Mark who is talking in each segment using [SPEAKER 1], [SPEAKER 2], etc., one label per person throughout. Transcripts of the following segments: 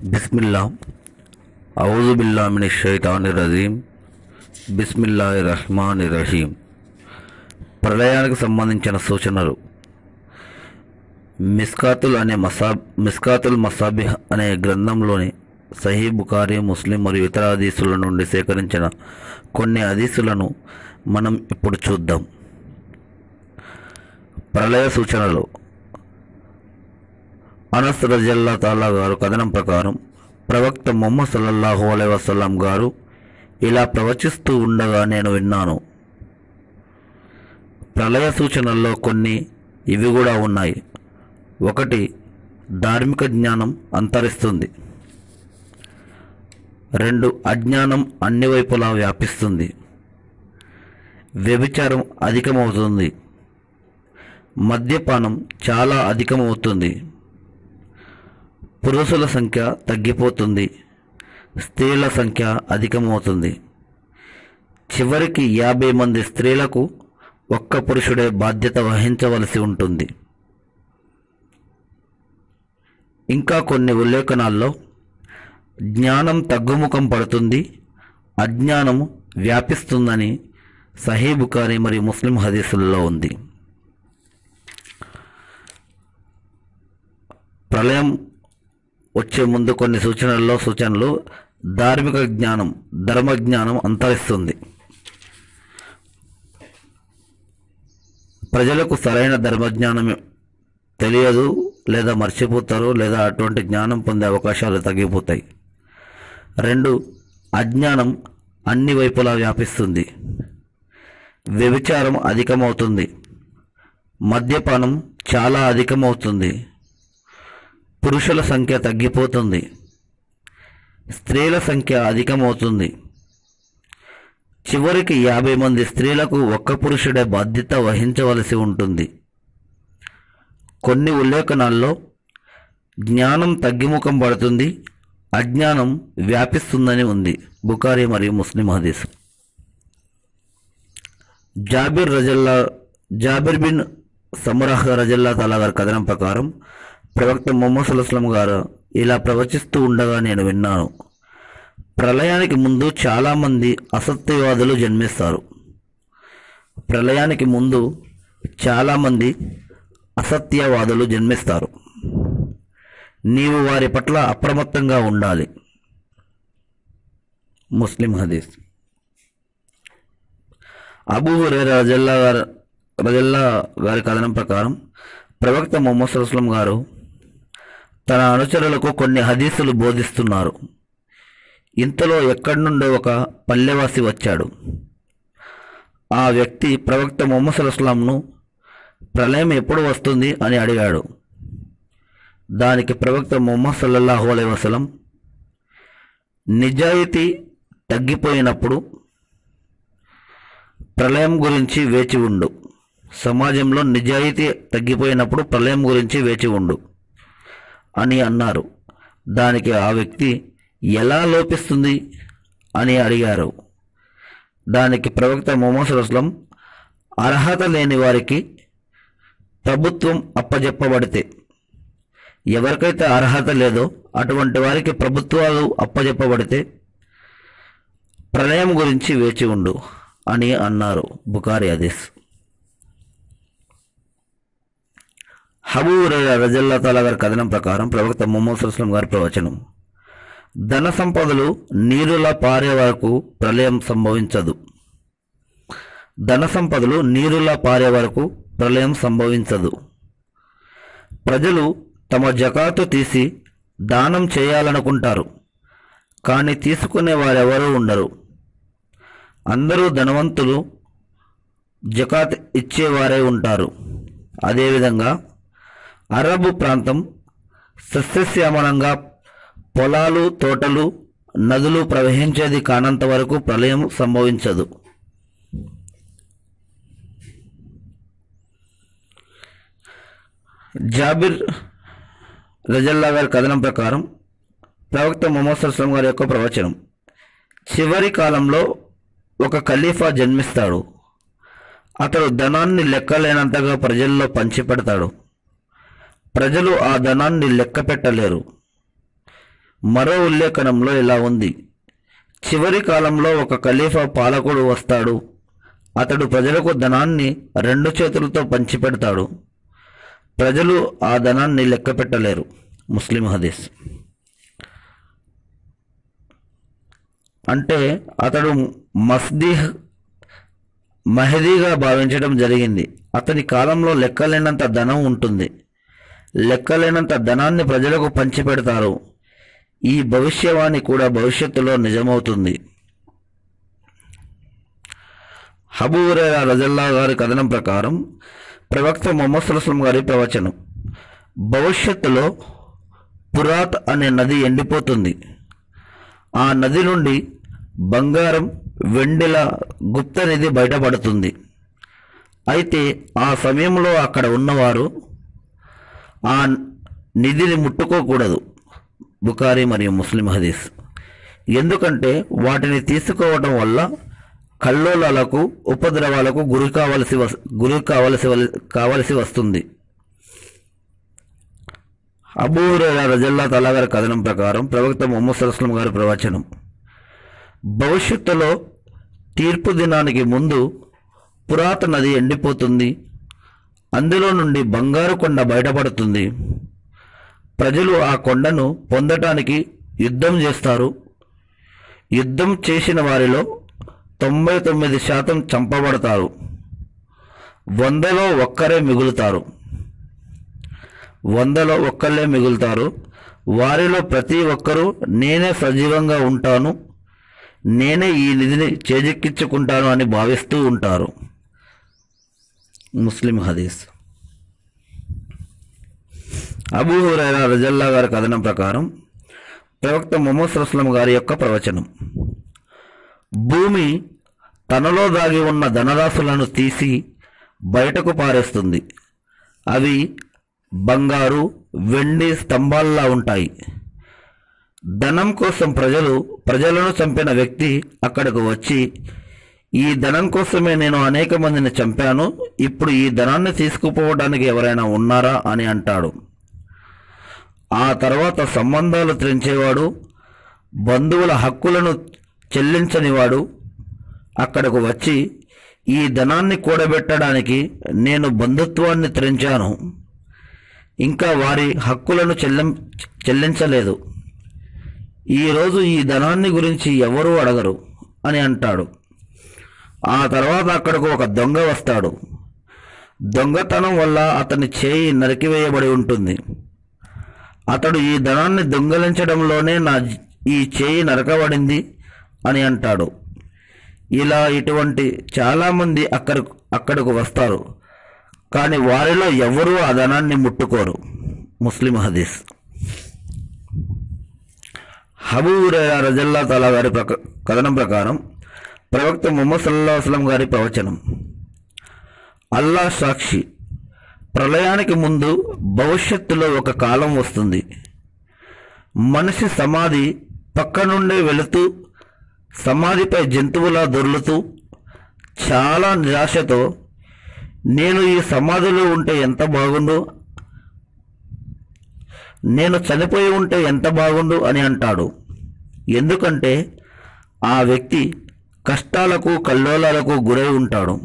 [SPEAKER 1] బిస్మిల్లా ఔజు బిల్లాహి మినష్ షైతానిర్ రజీం బిస్మిల్లాహిర్ రహ్మానిర్ రహీం. ప్రళయానికి సంబంధించిన సూచనలు. మిస్కాతుల్ మసాబిహ్ అనే గ్రంథంలోని సహీ బుఖారీ, ముస్లిం మరియు ఇతర హదీసుల నుండి సేకరించిన కొన్ని హదీసులను మనం ఇప్పుడు చూద్దాం. ప్రళయ సూచనలు. అనస్ రజల్లాహు తాలా గారు కథనం ప్రకారం ప్రవక్త ముహమ్మద్ సల్లల్లాహు అలైహి వసల్లం గారు ఇలా ప్రవచిస్తూ ఉండగా నేను విన్నాను. ప్రళయ సూచనల్లో కొన్ని ఇవి కూడా ఉన్నాయి. 1. ధార్మిక జ్ఞానం అంతరిస్తుంది. 2. అజ్ఞానం అన్ని వైపులా వ్యాపిస్తుంది. వ్యభిచారం అధికమవుతుంది. మద్యపానం చాలా అధికమవుతుంది. పురుషుల సంఖ్య తగ్గిపోతుంది. స్త్రీల సంఖ్య అధికమవుతుంది. చివరికి 50 మంది స్త్రీలకు ఒక్క పురుషుడే బాధ్యత వహించవలసి ఉంటుంది. ఇంకా కొన్ని ఉల్లేఖనాల్లో జ్ఞానం తగ్గుముఖం పడుతుంది, అజ్ఞానం వ్యాపిస్తుందని సహీ బుఖారీ మరియు ముస్లిం హదీసులలో ఉంది. ప్రళయం వచ్చే ముందు కొన్ని సూచనలు ధార్మిక జ్ఞానం, ధర్మజ్ఞానం అంతరిస్తుంది. ప్రజలకు సరైన ధర్మజ్ఞానం తెలియదు, లేదా మర్చిపోతారు, లేదా అటువంటి జ్ఞానం పొందే అవకాశాలు తగ్గిపోతాయి. 2. అజ్ఞానం అన్ని వైపులా వ్యాపిస్తుంది. వ్యభిచారం అధికమవుతుంది. మద్యపానం చాలా అధికమవుతుంది. పురుషుల సంఖ్య తగ్గిపోతుంది. స్త్రీల సంఖ్య అధికమవుతుంది. చివరికి 50 మంది స్త్రీలకు ఒక్క పురుషుడే బాధ్యత వహించవలసి ఉంటుంది. కొన్ని ఉల్లేఖనాల్లో జ్ఞానం తగ్గిముఖం పడుతుంది, అజ్ఞానం వ్యాపిస్తుందని ఉంది. బుఖారీ మరియు ముస్లిం హదీస్. జాబిర్ బిన్ సమురాహ్ రజల్లాహు తాలా గారి కథనం ప్రకారం ప్రవక్త ముహమ్మద్ సల్లల్లాహు అలైహి వసల్లం గారు ఇలా ప్రవచిస్తూ ఉండగా నేను విన్నాను. ప్రళయానికి ముందు చాలామంది అసత్యవాదులు జన్మిస్తారు. ప్రళయానికి ముందు చాలామంది అసత్యవాదులు జన్మిస్తారు. నీవు వారి పట్ల అప్రమత్తంగా ఉండాలి. ముస్లిం హదీస్. అబూ హురైరా రజల్లాహు గారి కథనం ప్రకారం ప్రవక్త ముహమ్మద్ సల్లల్లాహు అలైహి వసల్లం గారు తన అనుచరులకు కొన్ని హదీసులు బోధిస్తున్నారు. ఇంతలో ఎక్కడి నుండో ఒక పల్లెవాసి వచ్చాడు. ఆ వ్యక్తి ప్రవక్త ముహమ్మద్ సల్లల్లాహు అలైహి వసల్లంను ప్రళయం ఎప్పుడు వస్తుంది అని అడిగాడు. దానికి ప్రవక్త ముహమ్మద్ సల్లల్లాహు అలైహి వసల్లం, నిజాయితీ తగ్గిపోయినప్పుడు ప్రళయం గురించి వేచి ఉండు. సమాజంలో నిజాయితీ తగ్గిపోయినప్పుడు ప్రళయం గురించి వేచి ఉండు అని అన్నారు. దానికి ఆ వ్యక్తి ఎలా లోపిస్తుంది అని అడిగారు. దానికి ప్రవక్త ముహమ్మద్ సల్లల్లాహు అలైహి వసల్లం, అర్హత లేని వారికి ప్రభుత్వం అప్పజెప్పబడితే, ఎవరికైతే అర్హత లేదో అటువంటి వారికి ప్రభుత్వాలు అప్పజెప్పబడితే ప్రళయం గురించి వేచి ఉండు అని అన్నారు. బుఖారీ హదీస్. అబూ హురైరా రజల్లాహు తాలా గారి కథనం ప్రకారం ప్రవక్త ముహమ్మద్ సల్లల్లాహు అలైహి వసల్లం గారి ప్రవచనం: ధన సంపదలు నీరులా పారే వరకు ప్రళయం సంభవించదు. ధన సంపదలు నీరులా పారే వరకు ప్రళయం సంభవించదు. ప్రజలు తమ జకాతు తీసి దానం చేయాలనుకుంటారు, కానీ తీసుకునే వారెవరూ ఉండరు. అందరూ ధనవంతులు జకాత్ ఇచ్చేవారే ఉంటారు. అదేవిధంగా అరబు ప్రాంతం సస్యశ్యామలంగా పొలాలు, తోటలు, నదులు ప్రవహించేది కానంత వరకు ప్రళయం సంభవించదు. జాబిర్ రజల్లాహు గారి కథనం ప్రకారం ప్రవక్త ముహమ్మద్ సల్లల్లాహు అలైహి వసల్లం గారి యొక్క ప్రవచనం: చివరి కాలంలో ఒక ఖలీఫా జన్మిస్తాడు. అతడు ధనాన్ని లెక్కలేనంతగా ప్రజల్లో పంచిపెడతాడు. ప్రజలు ఆ ధనాన్ని లెక్క పెట్టలేరు. మరో ఉల్లేఖనంలో ఇలా ఉంది: చివరి కాలంలో ఒక ఖలీఫా పాలకుడు వస్తాడు. అతడు ప్రజలకు ధనాన్ని రెండు చేతులతో పంచిపెడతాడు. ప్రజలు ఆ ధనాన్ని లెక్క పెట్టలేరు. ముస్లిం హదీస్. అంటే అతడు మహదీగా భావించడం జరిగింది. అతని కాలంలో లెక్కలేనంత ధనం ఉంటుంది. లెక్కలేనంత ధనాన్ని ప్రజలకు పంచిపెడతారు. ఈ భవిష్యవాణి కూడా భవిష్యత్తులో నిజమవుతుంది. అబూ హురైరా రజల్లాహు గారి కథనం ప్రకారం ప్రవక్త ముహమ్మద్ సల్లల్లాహు అలైహి వసల్లం గారి ప్రవచనం: భవిష్యత్తులో పురాత్ అనే నది ఎండిపోతుంది. ఆ నది నుండి బంగారం, వెండిల గుప్త నిధి బయటపడుతుంది. అయితే ఆ సమయంలో అక్కడ ఉన్నవారు ఆ నిధిని ముట్టుకోకూడదు. బుఖారీ మరియు ముస్లిం హదీస్. ఎందుకంటే వాటిని తీసుకోవడం వల్ల కల్లోలాలకు, ఉపద్రవాలకు గురి కావలసి వస్తుంది. అబూ హురైరా రజల్లాహు తఆలా గారి కథనం ప్రకారం ప్రవక్త ముహమ్మద్ సల్లల్లాహు అలైహి వసల్లం గారి ప్రవచనం: భవిష్యత్తులో తీర్పు దినానికి ముందు పురాతన నది ఎండిపోతుంది. అందులో నుండి బంగారు కొండ బయటపడుతుంది. ప్రజలు ఆ కొండను పొందటానికి యుద్ధం చేస్తారు. యుద్ధం చేసిన వారిలో 99% చంపబడతారు. 100లో ఒక్కరే మిగులుతారు. వారిలో ప్రతి ఒక్కరూ నేనే సజీవంగా ఉంటాను, నేనే ఈ నిధిని చేజిక్కించుకుంటాను అని భావిస్తూ ఉంటారు. ముస్లిం హదీస్. అబూ హురైరా రజల్లాహు గారి కథనం ప్రకారం ప్రవక్త ముహమ్మద్ సల్లల్లాహు అలైహి వసల్లం గారి యొక్క ప్రవచనం: భూమి తనలో దాగి ఉన్న ధనరాశులను తీసి బయటకు పారేస్తుంది. అవి బంగారు, వెండి స్తంభాల్లా ఉంటాయి. ధనం కోసం ప్రజలను చంపిన వ్యక్తి అక్కడకు వచ్చి, ఈ ధనం కోసమే నేను అనేక మందిని చంపాను, ఇప్పుడు ఈ ధనాన్ని తీసుకుపోవడానికి ఎవరైనా ఉన్నారా అని అంటాడు. ఆ తర్వాత సంబంధాలు తెంచేవాడు, బంధువుల హక్కులను చెల్లించనివాడు అక్కడకు వచ్చి, ఈ ధనాన్ని కూడబెట్టడానికి నేను బంధుత్వాన్ని తెంచాను, ఇంకా వారి హక్కులను చెల్లించలేదు. ఈరోజు ఈ ధనాన్ని గురించి ఎవరూ అడగరు అని అంటాడు. ఆ తర్వాత అక్కడకు ఒక దొంగ వస్తాడు. దొంగతనం వల్ల అతని చేయి నరికివేయబడి ఉంటుంది. అతడు ఈ ధనాన్ని దొంగలించడంలోనే ఈ చేయి నరకబడింది అని అంటాడు. ఇలా ఇటువంటి చాలామంది అక్కడకు వస్తారు, కానీ వారిలో ఎవరూ ఆ ధనాన్ని ముట్టుకోరు. ముస్లిం హదీస్. అబూ హురైరా రజల్లాహు తఆలా గారి కథనం ప్రకారం ప్రవక్త ముహమ్మద్ సల్లల్లాహు అలైహి వసల్లం గారి ప్రవచనం: అల్లాహ్ సాక్షి, ప్రళయానికి ముందు భవిష్యత్తులో ఒక కాలం వస్తుంది. మనిషి సమాధి పక్క నుండే వెళుతూ సమాధిపై జంతువులా దొర్లుతూ చాలా నిరాశతో, నేను ఈ సమాధిలో ఉంటే ఎంత బాగుండు, నేను చనిపోయి ఉంటే ఎంత బాగుండు అని అంటాడు. ఎందుకంటే ఆ వ్యక్తి కష్టాలకు, కల్లోలాలకు గురై ఉంటాడు.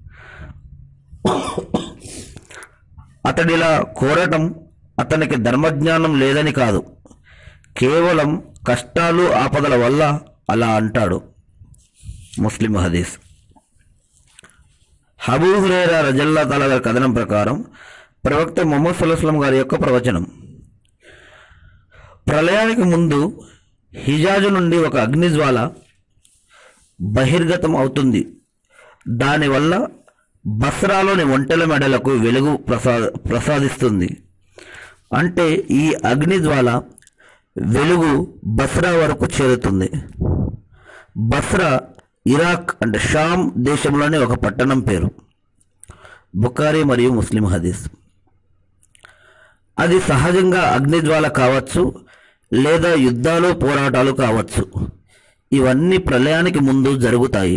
[SPEAKER 1] అతడిలా కోరటం అతనికి ధర్మజ్ఞానం లేదని కాదు, కేవలం కష్టాలు, ఆపదల వల్ల అలా అంటాడు. ముస్లిం హదీస్. అబూ హురైరా రజల్లాహు తఆలా గారి కథనం ప్రకారం ప్రవక్త ముహమ్మద్ సల్లల్లాహు అలైహి వసల్లం గారి యొక్క ప్రవచనం: ప్రళయానికి ముందు హిజాజు నుండి ఒక అగ్నిజ్వాల బహిర్గతం అవుతుంది. దానివల్ల బస్రాలోని ఒంటెల మెడలకు వెలుగు ప్రసాదిస్తుంది. అంటే ఈ అగ్నిజ్వాల వెలుగు బస్రా వరకు చేరుతుంది. బస్రా ఇరాక్ అంటే షామ్ దేశంలోని ఒక పట్టణం పేరు. బుఖారీ మరియు ముస్లిం హదీస్. అది సహజంగా అగ్నిజ్వాల కావచ్చు, లేదా యుద్ధాలు, పోరాటాలు కావచ్చు. ఇవన్నీ ప్రళయానికి ముందు జరుగుతాయి.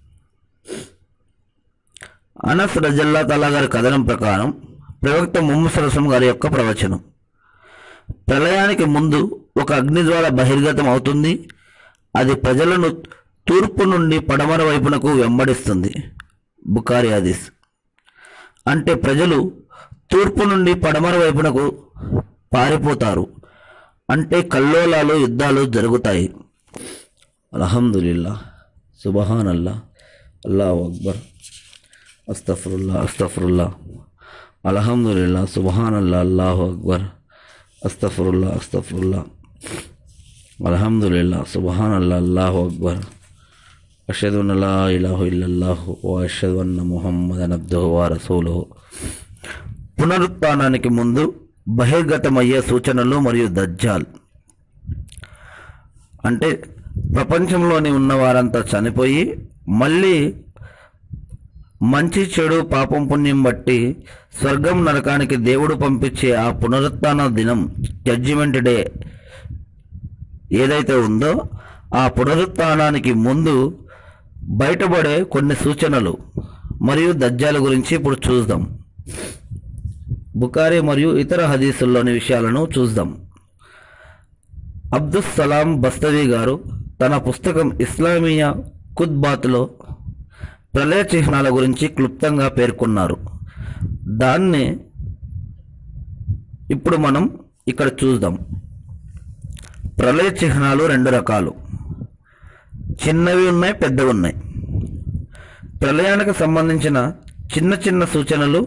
[SPEAKER 1] అనస్ రజల్లాహు తఆలా గారి కథనం ప్రకారం ప్రవక్త ముహమ్మద్ సల్లల్లాహు అలైహి వసల్లం గారి యొక్క ప్రవచనం: ప్రళయానికి ముందు ఒక అగ్నిజ్వాల బహిర్గతం అవుతుంది. అది ప్రజలను తూర్పు నుండి పడమర వైపునకు వెంబడిస్తుంది. బుఖారీ హదీస్. అంటే ప్రజలు తూర్పు నుండి పడమర వైపునకు పారిపోతారు. అంటే కల్లోలాలు, యుద్ధాలు జరుగుతాయి. అల్హమ్దులిల్లా, సుబహానల్లా, అల్లాహు అక్బర్, అస్తఫరుల్లా అస్తఫరుల్లా, అల్హమ్దులిల్లా, సుబహానల్లా, అల్లాహు అక్బర్, అస్తఫరుల్లా అస్తఫరుల్లా, అల్హమ్దులిల్లా, సుబహానల్లా, అల్లాహు అక్బర్, అష్హదు అన్ లా ఇలాహా ఇల్లల్లాహు వ అష్హదు అన్న ముహమ్మదన్ అబ్దుహు వ రసూలుహు. పునరుత్థానానికి ముందు బహిర్గతమయ్యే సూచనలు మరియు దజ్జాల్. అంటే ప్రపంచంలోని ఉన్న వారంతా చనిపోయి మళ్ళీ మంచి చెడు పాపం పుణ్యం బట్టి స్వర్గం నరకానికి దేవుడు పంపించే ఆ పునరుత్థాన దినం, జడ్జిమెంట్ డే ఏదైతే ఉందో, ఆ పునరుత్థానానికి ముందు బయటపడే కొన్ని సూచనలు మరియు దజ్జాల గురించి ఇప్పుడు చూద్దాం. బుఖారీ మరియు ఇతర హదీసుల్లోని విషయాలను చూద్దాం. అబ్దుస్ సలాం బస్తవీ గారు తన పుస్తకం ఇస్లామియా ఖుత్బాత్లో ప్రళయ చిహ్నాల గురించి క్లుప్తంగా పేర్కొన్నారు. దాన్ని ఇప్పుడు మనం ఇక్కడ చూద్దాం. ప్రళయ చిహ్నాలు రెండు రకాలు, చిన్నవి ఉన్నాయి, పెద్దవి ఉన్నాయి. ప్రళయానికి సంబంధించిన చిన్న చిన్న సూచనలు,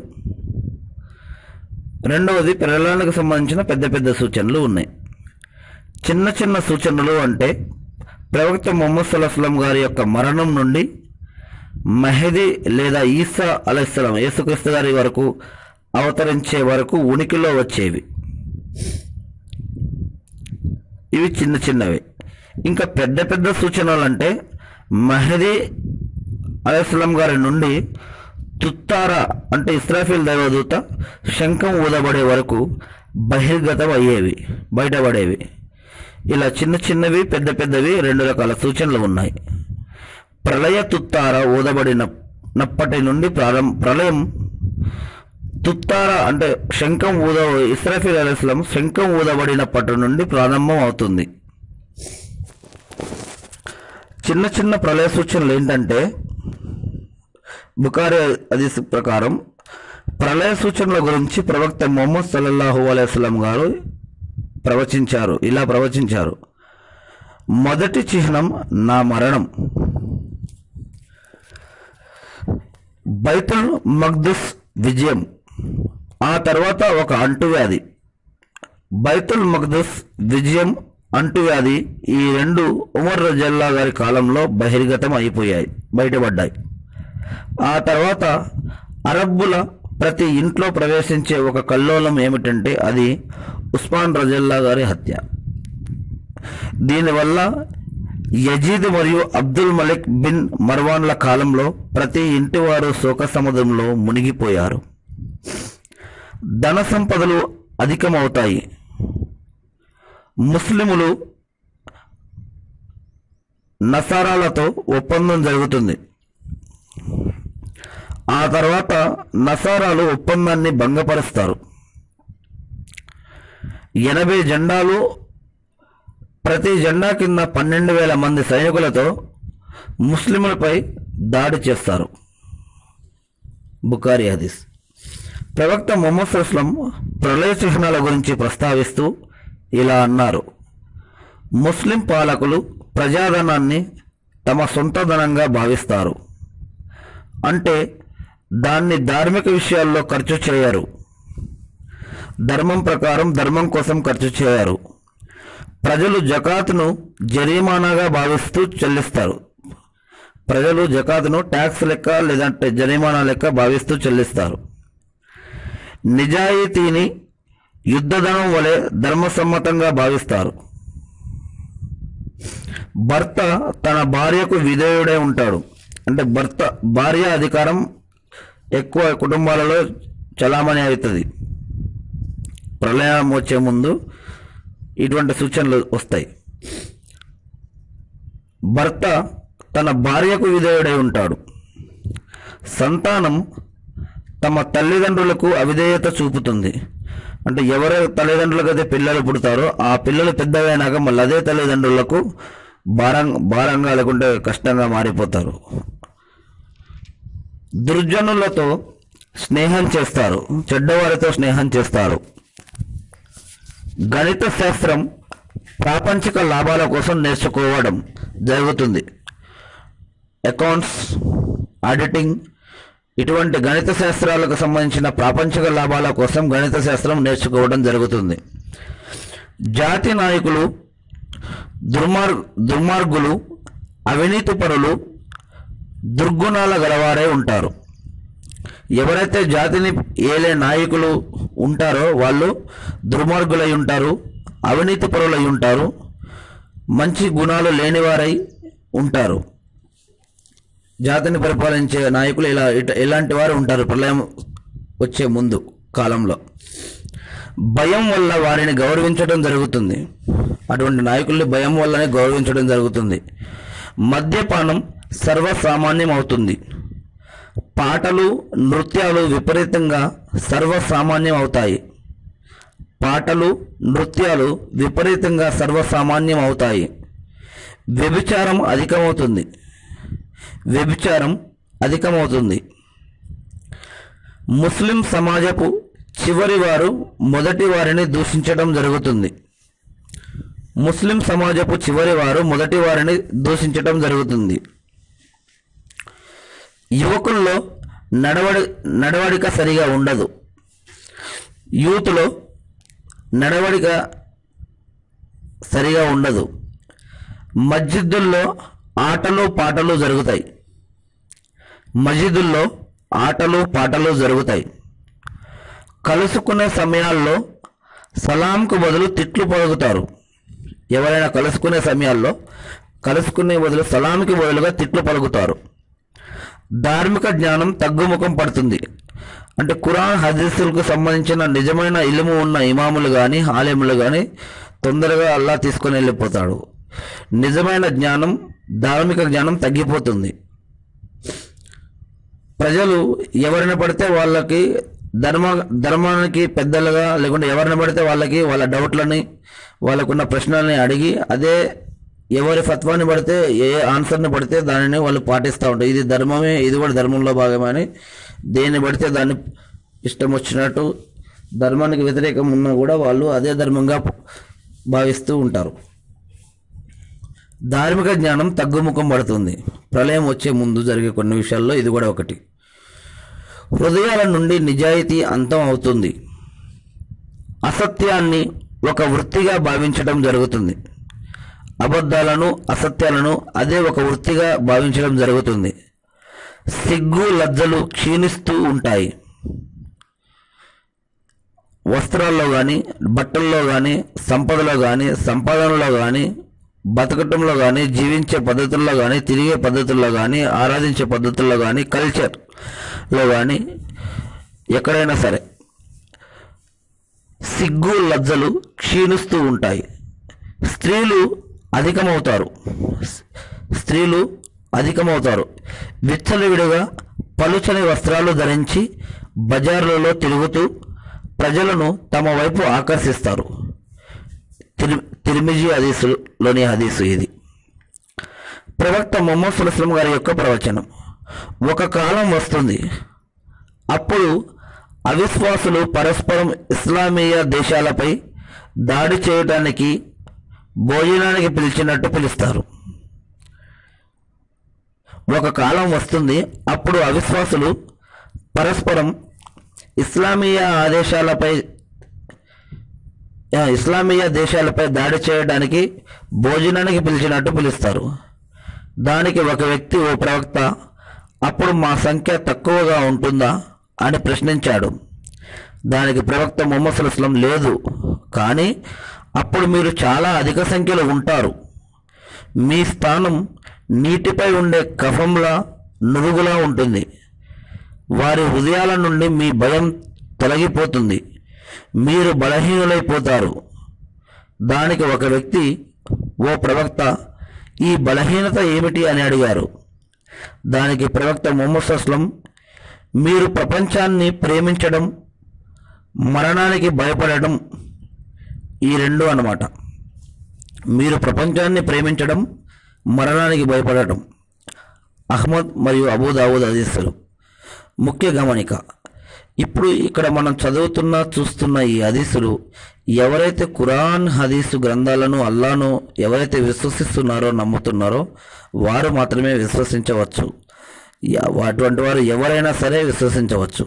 [SPEAKER 1] రెండవది ప్రళయానికి సంబంధించిన పెద్ద పెద్ద సూచనలు ఉన్నాయి. చిన్న చిన్న సూచనలు అంటే ప్రవక్త ముహమ్మద్ సల్లల్లాహు అలైహి వసల్లం గారి యొక్క మరణం నుండి మహదీ లేదా ఈసా అలైహిస్సలాం యేసుక్రీస్తు గారి వరకు అవతరించే వరకు ఉనికిలో వచ్చేవి. ఇవి చిన్న చిన్నవి. ఇంకా పెద్ద పెద్ద సూచనలు అంటే మహదీ అలైహిస్సలాం గారి నుండి తుత్తారా అంటే ఇస్రాఫీల్ దైవదూత శంఖం ఊదబడే వరకు బహిర్గతం అయ్యేవి, బయటపడేవి. ఇలా చిన్న చిన్నవి, పెద్ద పెద్దవి రెండు రకాల సూచనలు ఉన్నాయి. ప్రళయ తుత్తార ఊదబడినప్పటి నుండి ప్రళయం తుత్తార అంటే శంఖం ఇస్రాఫీల్ అలైహిస్సలాం శంఖం ఊదబడినప్పటి నుండి ప్రారంభం అవుతుంది. చిన్న చిన్న ప్రళయ సూచనలు ఏంటంటే బుఖారీ హదీస్ ప్రకారం ప్రళయ సూచనల గురించి ప్రవక్త ముహమ్మద్ సల్లల్లాహు అలైహి వసల్లం గారు ఇలా ప్రవచించారు. మొదటి చిహ్నం నా మరణం. బైతుల్ మక్దస్ విజయం. ఆ తర్వాత ఒక అంటువ్యాధి. బైతుల్ మక్దస్ విజయం, అంటువ్యాధి ఈ రెండు ఉమర్ రజల్లా గారి కాలంలో బహిర్గతం బయటపడ్డాయి. ఆ తర్వాత అరబ్బుల ప్రతి ఇంట్లో ప్రవేశించే ఒక కల్లోలం ఏమిటంటే అది ఉస్మాన్ రజల్లా గారి హత్య. దీనివల్ల యజీద్ మరియు అబ్దుల్ మలిక్ బిన్ మర్వాన్ల కాలంలో ప్రతి ఇంటి వారు శోక సముద్రంలో మునిగిపోయారు. ధన సంపదలు అధికమవుతాయి. ముస్లిములు నసారాలతో ఒప్పందం జరుగుతుంది. ఆ తర్వాత నసారాలు ఒప్పందాన్ని భంగపరుస్తారు. 80 జెండాలు, ప్రతి జెండా కింద 12,000 మంది సైనికులతో ముస్లింలపై దాడి చేస్తారు. బుఖారీ హదీస్. ప్రవక్త ముహమ్మద్ సల్లల్లాహు అలైహి వసల్లం ప్రళయ చిహ్నాల గురించి ప్రస్తావిస్తూ ఇలా అన్నారు: ముస్లిం పాలకులు ప్రజాధనాన్ని తమ సొంత ధనంగా భావిస్తారు. అంటే దాన్ని ధార్మిక విషయాల్లో ఖర్చు చేయరు. ధర్మం ప్రకారం ధర్మం కోసం ఖర్చు చేయరు. ప్రజలు జకాతును జరిమానాగా భావిస్తూ చెల్లిస్తారు. ప్రజలు జకాతును ట్యాక్స్ లెక్క లేదంటే జరిమానా లెక్క భావిస్తూ చెల్లిస్తారు. నిజాయితీని యుద్ధధనం వలె ధర్మసమ్మతంగా భావిస్తారు. భర్త తన భార్యకు విధేయుడై ఉంటాడు. అంటే భార్య అధికారం ఎక్కువ కుటుంబాలలో చలామణి అవుతుంది. ప్రళయం వచ్చే ముందు ఇటువంటి సూచనలు వస్తాయి. భర్త తన భార్యకు విధేయుడై ఉంటాడు. సంతానం తమ తల్లిదండ్రులకు అవిధేయత చూపుతుంది. అంటే ఎవరి తల్లిదండ్రులకైతే పిల్లలు పుడతారో ఆ పిల్లలు పెద్దగైనాక మళ్ళీ అదే తల్లిదండ్రులకు భారంగా లేకుంటే కష్టంగా మారిపోతారు. దుర్జనులతో స్నేహం చేస్తారు, చెడ్డవారితో స్నేహం చేస్తారు. గణిత శాస్త్రం ప్రాపంచిక లాభాల కోసం నేర్చుకోవడం జరుగుతుంది. అకౌంట్స్, ఆడిటింగ్ ఇటువంటి గణిత శాస్త్రాలకు సంబంధించిన ప్రాపంచిక లాభాల కోసం గణిత శాస్త్రం నేర్చుకోవడం జరుగుతుంది. జాతి నాయకులు దుర్మార్గులు, అవినీతిపరులు, దుర్గుణాల గలవారే ఉంటారు. ఎవరైతే జాతిని ఏలే నాయకులు ఉంటారో వాళ్ళు దుర్మార్గులై ఉంటారు, అవినీతిపరులై ఉంటారు, మంచి గుణాలు లేనివారై ఉంటారు. జాతిని పరిపాలించే నాయకులు ఇలాంటి వారు ఉంటారు ప్రళయం వచ్చే ముందు కాలంలో. భయం వల్ల వారిని గౌరవించడం జరుగుతుంది. అటువంటి నాయకుల్ని భయం వల్లనే గౌరవించడం జరుగుతుంది. మద్యపానం సర్వసామాన్యం అవుతుంది. పాటలు, నృత్యాలు విపరీతంగా సర్వసామాన్యం అవుతాయి. పాటలు, నృత్యాలు విపరీతంగా సర్వసామాన్యం అవుతాయి. వ్యభిచారం అధికమవుతుంది. ముస్లిం సమాజపు చివరి వారు మొదటి వారిని దూషించడం జరుగుతుంది. యువకుల్లో నడవడిక సరిగా ఉండదు. యూత్లో నడవడిక సరిగా ఉండదు. మస్జిదుల్లో ఆటలు పాటలు జరుగుతాయి. కలుసుకునే సమయాల్లో సలాంకు బదులు తిట్లు పలుకుతారు. ఎవరైనా కలుసుకునే బదులు సలాంకి బదులుగా తిట్లు పలుకుతారు. ధార్మిక జ్ఞానం తగ్గుముఖం పడుతుంది. అంటే ఖురాన్, హదీసులకు సంబంధించిన నిజమైన ఇల్ము ఉన్న ఇమాములు కానీ, ఆలిములు కానీ తొందరగా అల్లా తీసుకొని వెళ్ళిపోతాడు. నిజమైన జ్ఞానం, ధార్మిక జ్ఞానం తగ్గిపోతుంది. ప్రజలు ఎవరిని పడితే వాళ్ళకి ధర్మానికి పెద్దలుగా, లేకుంటే ఎవరిని పడితే వాళ్ళకి వాళ్ళ డౌట్లని, వాళ్ళకున్న ప్రశ్నల్ని అడిగి అదే ఎవరి ఫత్వాని పడితే ఏ ఆన్సర్ని పడితే దానిని వాళ్ళు పాటిస్తూ ఉంటారు. ఇది ధర్మమే, ఇది కూడా ధర్మంలో భాగమని దేన్ని పడితే దాన్ని ఇష్టం వచ్చినట్టు ధర్మానికి వ్యతిరేకం ఉన్నా కూడా వాళ్ళు అదే ధర్మంగా భావిస్తూ ఉంటారు. ధార్మిక జ్ఞానం తగ్గుముఖం పడుతుంది. ప్రళయం వచ్చే ముందు జరిగే కొన్ని విషయాల్లో ఇది కూడా ఒకటి. హృదయాల నుండి నిజాయితీ అంతం అవుతుంది. అసత్యాన్ని ఒక వృత్తిగా భావించడం జరుగుతుంది. అబద్ధాలను, అసత్యాలను అదే ఒక వృత్తిగా భావించడం జరుగుతుంది. సిగ్గు, లజ్జలు క్షీణిస్తూ ఉంటాయి. వస్త్రాల్లో కానీ, బట్టల్లో కానీ, సంపదలో కానీ, సంపాదనలో కానీ, బతకటంలో కానీ, జీవించే పద్ధతుల్లో కానీ, తిరిగే పద్ధతుల్లో కానీ, ఆరాధించే పద్ధతుల్లో కానీ, కల్చర్లో కానీ, ఎక్కడైనా సరే సిగ్గు, లజ్జలు క్షీణిస్తూ ఉంటాయి. స్త్రీలు అధికమవుతారు. విచ్చలవిడిగా పలుచని వస్త్రాలు ధరించి బజార్లలో తిరుగుతూ ప్రజలను తమ వైపు ఆకర్షిస్తారు. తిర్మిజీ హదీసులోని హదీసు ఇది. ప్రవక్త ముహమ్మద్ సల్లల్లాహు అలైహి వసల్లం గారి యొక్క ప్రవచనం. ఒక కాలం వస్తుంది, అప్పుడు అవిశ్వాసులు పరస్పరం ఇస్లామీయ దేశాలపై దాడి చేయడానికి భోజనానికి పిలిచినట్టు పిలుస్తారు. ఒక కాలం వస్తుంది, అప్పుడు అవిశ్వాసులు పరస్పరం ఇస్లామీయ దేశాలపై దాడి చేయడానికి భోజనానికి పిలిచినట్టు పిలుస్తారు. దానికి ఒక వ్యక్తి, ఓ ప్రవక్త, అప్పుడు మా సంఖ్య తక్కువగా ఉంటుందా అని ప్రశ్నించాడు. దానికి ప్రవక్త ముహమ్మద్ సల్లల్లాహు అలైహి వసల్లం, లేదు, కానీ అప్పుడు మీరు చాలా అధిక సంఖ్యలో ఉంటారు. మీ స్థానం నీటిపై ఉండే కఫంలా, నురుగులా ఉంటుంది. వారి హృదయాల నుండి మీ భయం తొలగిపోతుంది. మీరు బలహీనులైపోతారు. దానికి ఒక వ్యక్తి, ఓ ప్రవక్త, ఈ బలహీనత ఏమిటి అని అడిగారు. దానికి ప్రవక్త ముహమ్మద్ సల్లల్లాహు అలైహి వసల్లం, మీరు ప్రపంచాన్ని మరణానికి భయపడటం, ఈ రెండు అన్నమాట. మీరు ప్రపంచాన్ని ప్రేమించడం, మరణానికి భయపడటం. అహ్మద్ మరియు అబూ దావూద్ హదీసులు. ముఖ్య గమనిక, ఇప్పుడు ఇక్కడ మనం చూస్తున్న ఈ హదీసులు ఎవరైతే ఖురాన్ హదీసు గ్రంథాలను అల్లాను ఎవరైతే విశ్వసిస్తున్నారో నమ్ముతున్నారో వారు మాత్రమే విశ్వసించవచ్చు. అటువంటి వారు ఎవరైనా సరే విశ్వసించవచ్చు.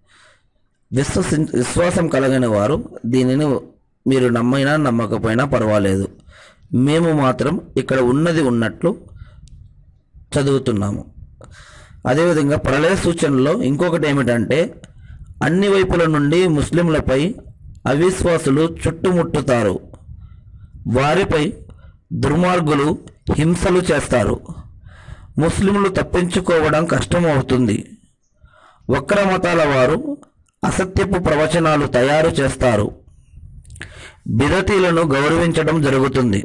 [SPEAKER 1] విశ్వాసం కలిగిన వారు దీనిని మీరు నమ్మినా నమ్మకపోయినా పర్వాలేదు. మేము మాత్రం ఇక్కడ ఉన్నది ఉన్నట్లు చదువుతున్నాము. అదేవిధంగా ప్రళయ సూచనలో ఇంకొకటి ఏమిటంటే, అన్ని వైపుల నుండి ముస్లింలపై అవిశ్వాసులు చుట్టుముట్టుతారు. వారిపై దుర్మార్గులు హింసలు చేస్తారు. ముస్లింలు తప్పించుకోవడం కష్టమవుతుంది. వక్ర మతాల వారు అసత్యపు ప్రవచనాలు తయారు చేస్తారు. బిదతీలను గౌరవించడం జరుగుతుంది.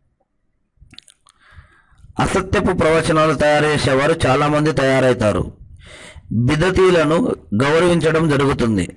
[SPEAKER 1] అసత్యపు ప్రవచనాలు తయారు చేసేవారు చాలామంది తయారవుతారు. బిదతీలను గౌరవించడం జరుగుతుంది.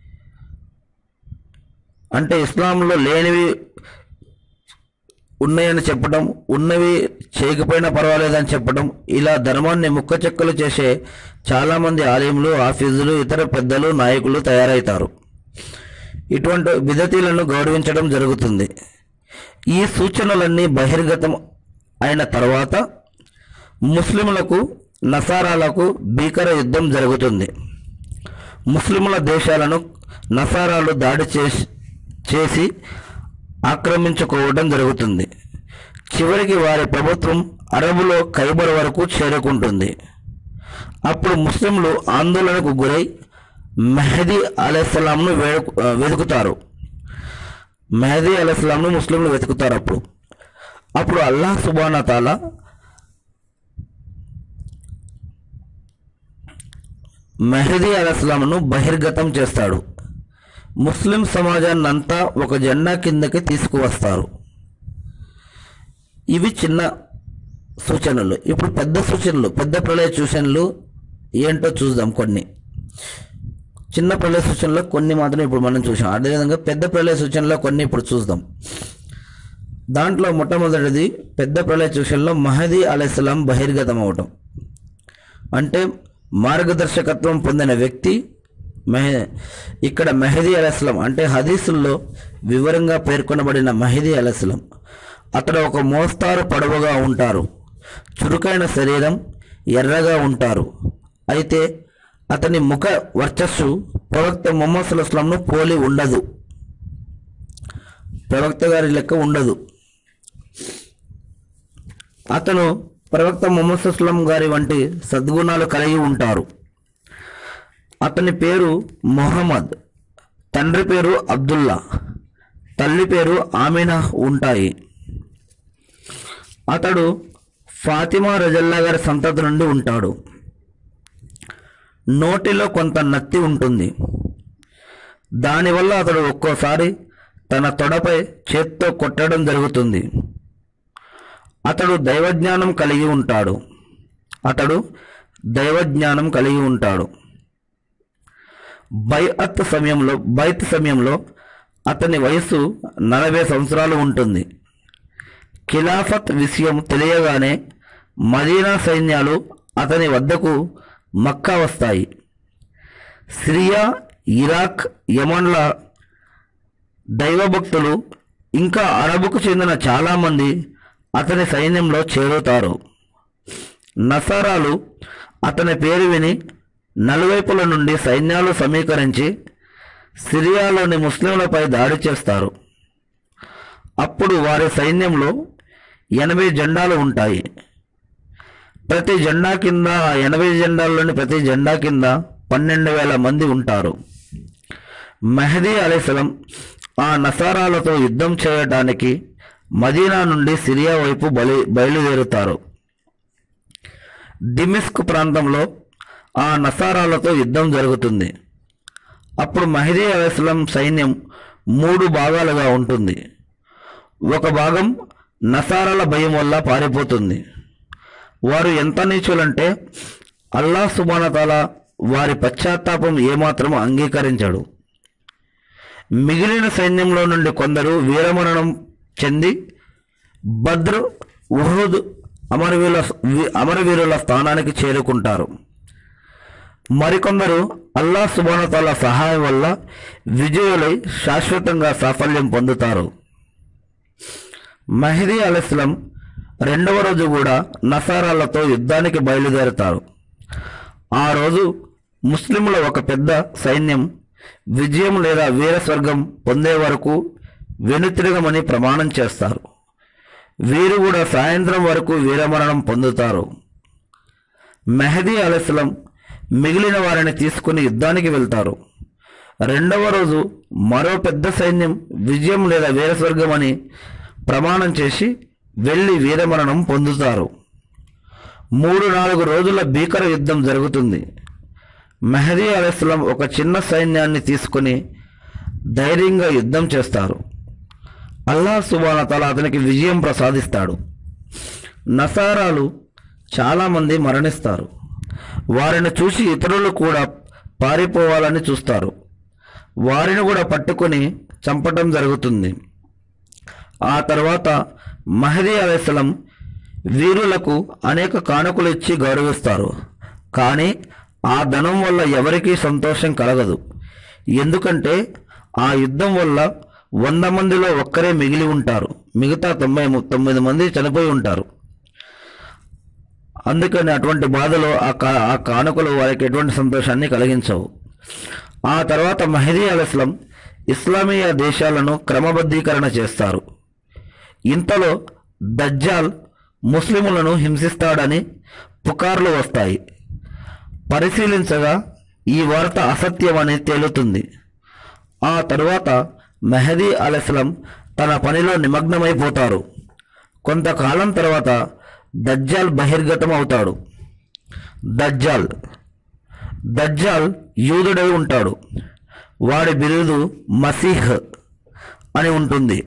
[SPEAKER 1] అంటే ఇస్లాంలో లేనివి ఉన్నాయని చెప్పడం, ఉన్నవి చేయకపోయినా పర్వాలేదని చెప్పడం, ఇలా ధర్మాన్ని ముక్కచెక్కలు చేసే చాలామంది ఆలింలు, హాఫీజులు, ఇతర పెద్దలు, నాయకులు తయారవుతారు. ఇటువంటి బిదతీలను గౌరవించడం జరుగుతుంది. ఈ సూచనలన్నీ బహిర్గతం అయిన తర్వాత ముస్లింలకు నసారాలకు భీకర యుద్ధం జరుగుతుంది. ముస్లింల దేశాలను నసారాలు దాడి చేసి ఆక్రమించుకోవడం జరుగుతుంది. చివరికి వారి ప్రభుత్వం అరబులో ఖైబర్ వరకు చేరుకుంటుంది. అప్పుడు ముస్లింలు ఆందోళనకు గురై మెహదీ అలైహిస్సలాంను వెతుకుతారు. మెహదీ అలైహిస్సలాంను ముస్లింలు వెతుకుతారు. అప్పుడు అల్లాహ్ సుబ్హానహు వ తఆలా మెహదీ అలైహిస్సలాంను బహిర్గతం చేస్తాడు. ముస్లిం సమాజాన్ని అంతా ఒక జెండా కిందకి తీసుకువస్తారు. ఇవి చిన్న సూచనలు. ఇప్పుడు పెద్ద సూచనలు, పెద్ద ప్రళయ సూచనలు ఏంటో చూద్దాం. కొన్ని చిన్న ప్రళయ సూచనలో కొన్ని మాత్రం ఇప్పుడు మనం చూసాం. అదేవిధంగా పెద్ద ప్రళయ సూచనలో కొన్ని ఇప్పుడు చూద్దాం. దాంట్లో మొట్టమొదటిది, పెద్ద ప్రళయ సూచనలో మహదీ అలైహిస్సలాం బహిర్గతం అవటం. అంటే మార్గదర్శకత్వం పొందిన వ్యక్తి ఇక్కడ మెహదీ అలైహిస్సలాం. అంటే హదీసుల్లో వివరంగా పేర్కొనబడిన మెహదీ అలైహిస్సలాం. అతడు ఒక మోస్తారు పొడవుగా ఉంటారు, చురుకైన శరీరం, ఎర్రగా ఉంటారు. అయితే అతని ముఖ వర్చస్సు ప్రవక్త ముహమ్మద్ సల్లల్లాహు అలైహి వసల్లంను పోలి ఉండదు. ప్రవక్త గారి లెక్క ఉండదు. అతను ప్రవక్త ముహమ్మద్ సల్లల్లాహు అలైహి వసల్లం గారి వంటి సద్గుణాలు కలిగి ఉంటారు. అతని పేరు మొహమ్మద్, తండ్రి పేరు అబ్దుల్లా, తల్లి పేరు ఆమినా ఉంటాయి. అతడు ఫాతిమా రజల్లా గారి సంతతి నుండి ఉంటాడు. నోటిలో కొంత నత్తి ఉంటుంది. దానివల్ల అతడు ఒక్కోసారి తన తొడపై చేత్తో కొట్టడం జరుగుతుంది. అతడు దైవజ్ఞానం కలిగి ఉంటాడు. బైత్ సమయంలో అతని వయసు 40 సంవత్సరాలు ఉంటుంది. ఖిలాఫత్ విషయం తెలియగానే మదీనా సైన్యాలు అతని వద్దకు మక్కా వస్తాయి. సిరియా, ఇరాక్, యమన్ల దైవభక్తులు ఇంకా అరబుకు చెందిన చాలామంది అతని సైన్యంలో చేరుతారు. నసారాలు అతని పేరు విని నలువైపుల నుండి సైన్యాలు సమీకరించి సిరియాలోని ముస్లింలపై దాడి చేస్తారు. అప్పుడు వారి సైన్యంలో 80 జెండాలు ఉంటాయి. ప్రతి జెండా కింద 80 జెండాల్లోని ప్రతి జెండా కింద 12,000 మంది ఉంటారు. మెహదీ అలైహిస్సలాం ఆ నసారాలతో యుద్ధం చేయడానికి మదీనా నుండి సిరియా వైపు బయలుదేరుతారు. డిమిస్క్ ప్రాంతంలో ఆ నసారాలతో యుద్ధం జరుగుతుంది. అప్పుడు మెహదీ అలైహిస్సలాం సైన్యం 3 భాగాలుగా ఉంటుంది. ఒక భాగం నసారాల భయం వల్ల పారిపోతుంది. వారు ఎంత నీచులంటే అల్లాహ్ సుబ్హానహు వ తఆలా వారి పశ్చాత్తాపం ఏమాత్రం అంగీకరించడు. మిగిలిన సైన్యంలో నుండి కొందరు వీరమరణం చెంది బద్ర్, ఉహుద్ అమరవీరుల స్థానానికి చేరుకుంటారు. మరికొందరు అల్లాహ్ సుబ్హానహు వ తఆలా సహాయం వల్ల విజయులై శాశ్వతంగా సాఫల్యం పొందుతారు. మహదీ అలైహిస్సలాం రెండవ రోజు కూడా నసారాలతో యుద్ధానికి బయలుదేరతారు. ఆ రోజు ముస్లింల ఒక పెద్ద సైన్యం విజయం లేదా వీరస్వర్గం పొందే వరకు వెనుతిరగమని ప్రమాణం చేస్తారు. వీరు కూడా సాయంత్రం వరకు వీరమరణం పొందుతారు. మహదీ అలైహిస్సలాం మిగిలిన వారిని తీసుకుని యుద్ధానికి వెళ్తారు. రెండవ రోజు మరో పెద్ద సైన్యం విజయం లేదా వీరస్వర్గం అని ప్రమాణం చేసి వెళ్ళి వీరమరణం పొందుతారు. 3-4 రోజుల భీకర యుద్ధం జరుగుతుంది. మహదీ అలైహిస్సలాం ఒక చిన్న సైన్యాన్ని తీసుకుని ధైర్యంగా యుద్ధం చేస్తారు. అల్లాహ్ సుబ్హానహు వ తఆలా అతనికి విజయం ప్రసాదిస్తాడు. నసారాలు చాలామంది మరణిస్తారు. వారిని చూసి ఇతరులు కూడా పారిపోవాలని చూస్తారు. వారిని కూడా పట్టుకొని చంపటం జరుగుతుంది. ఆ తర్వాత మహదీ అలైహిస్సలాం వీరులకు అనేక కానుకలు ఇచ్చి గౌరవిస్తారు. కానీ ఆ ధనం వల్ల ఎవరికీ సంతోషం కలగదు. ఎందుకంటే ఆ యుద్ధం వల్ల 100 మందిలో ఒక్కరే మిగిలి ఉంటారు. మిగతా 99 మంది చనిపోయి ఉంటారు. అందుకని అటువంటి బాధలో ఆ కానుకలు వారికి ఎటువంటి సంతోషాన్ని కలిగించవు. ఆ తర్వాత మహదీ అలైహిస్సలాం ఇస్లామీయ దేశాలను క్రమబద్ధీకరణ చేస్తారు. ఇంతలో దజ్జాల్ ముస్లిములను హింసిస్తాడని పుకార్లు వస్తాయి. పరిశీలించగా ఈ వార్త అసత్యమని తేలుతుంది. ఆ తరువాత మహదీ అలైహిస్సలాం తన పనిలో నిమగ్నమైపోతారు. కొంతకాలం తర్వాత దజ్జాల్ బహిర్గతం అవుతాడు. దజ్జాల్ యూదుడై ఉంటాడు. వాడి బిరుదు మసీహ్ అని ఉంటుంది.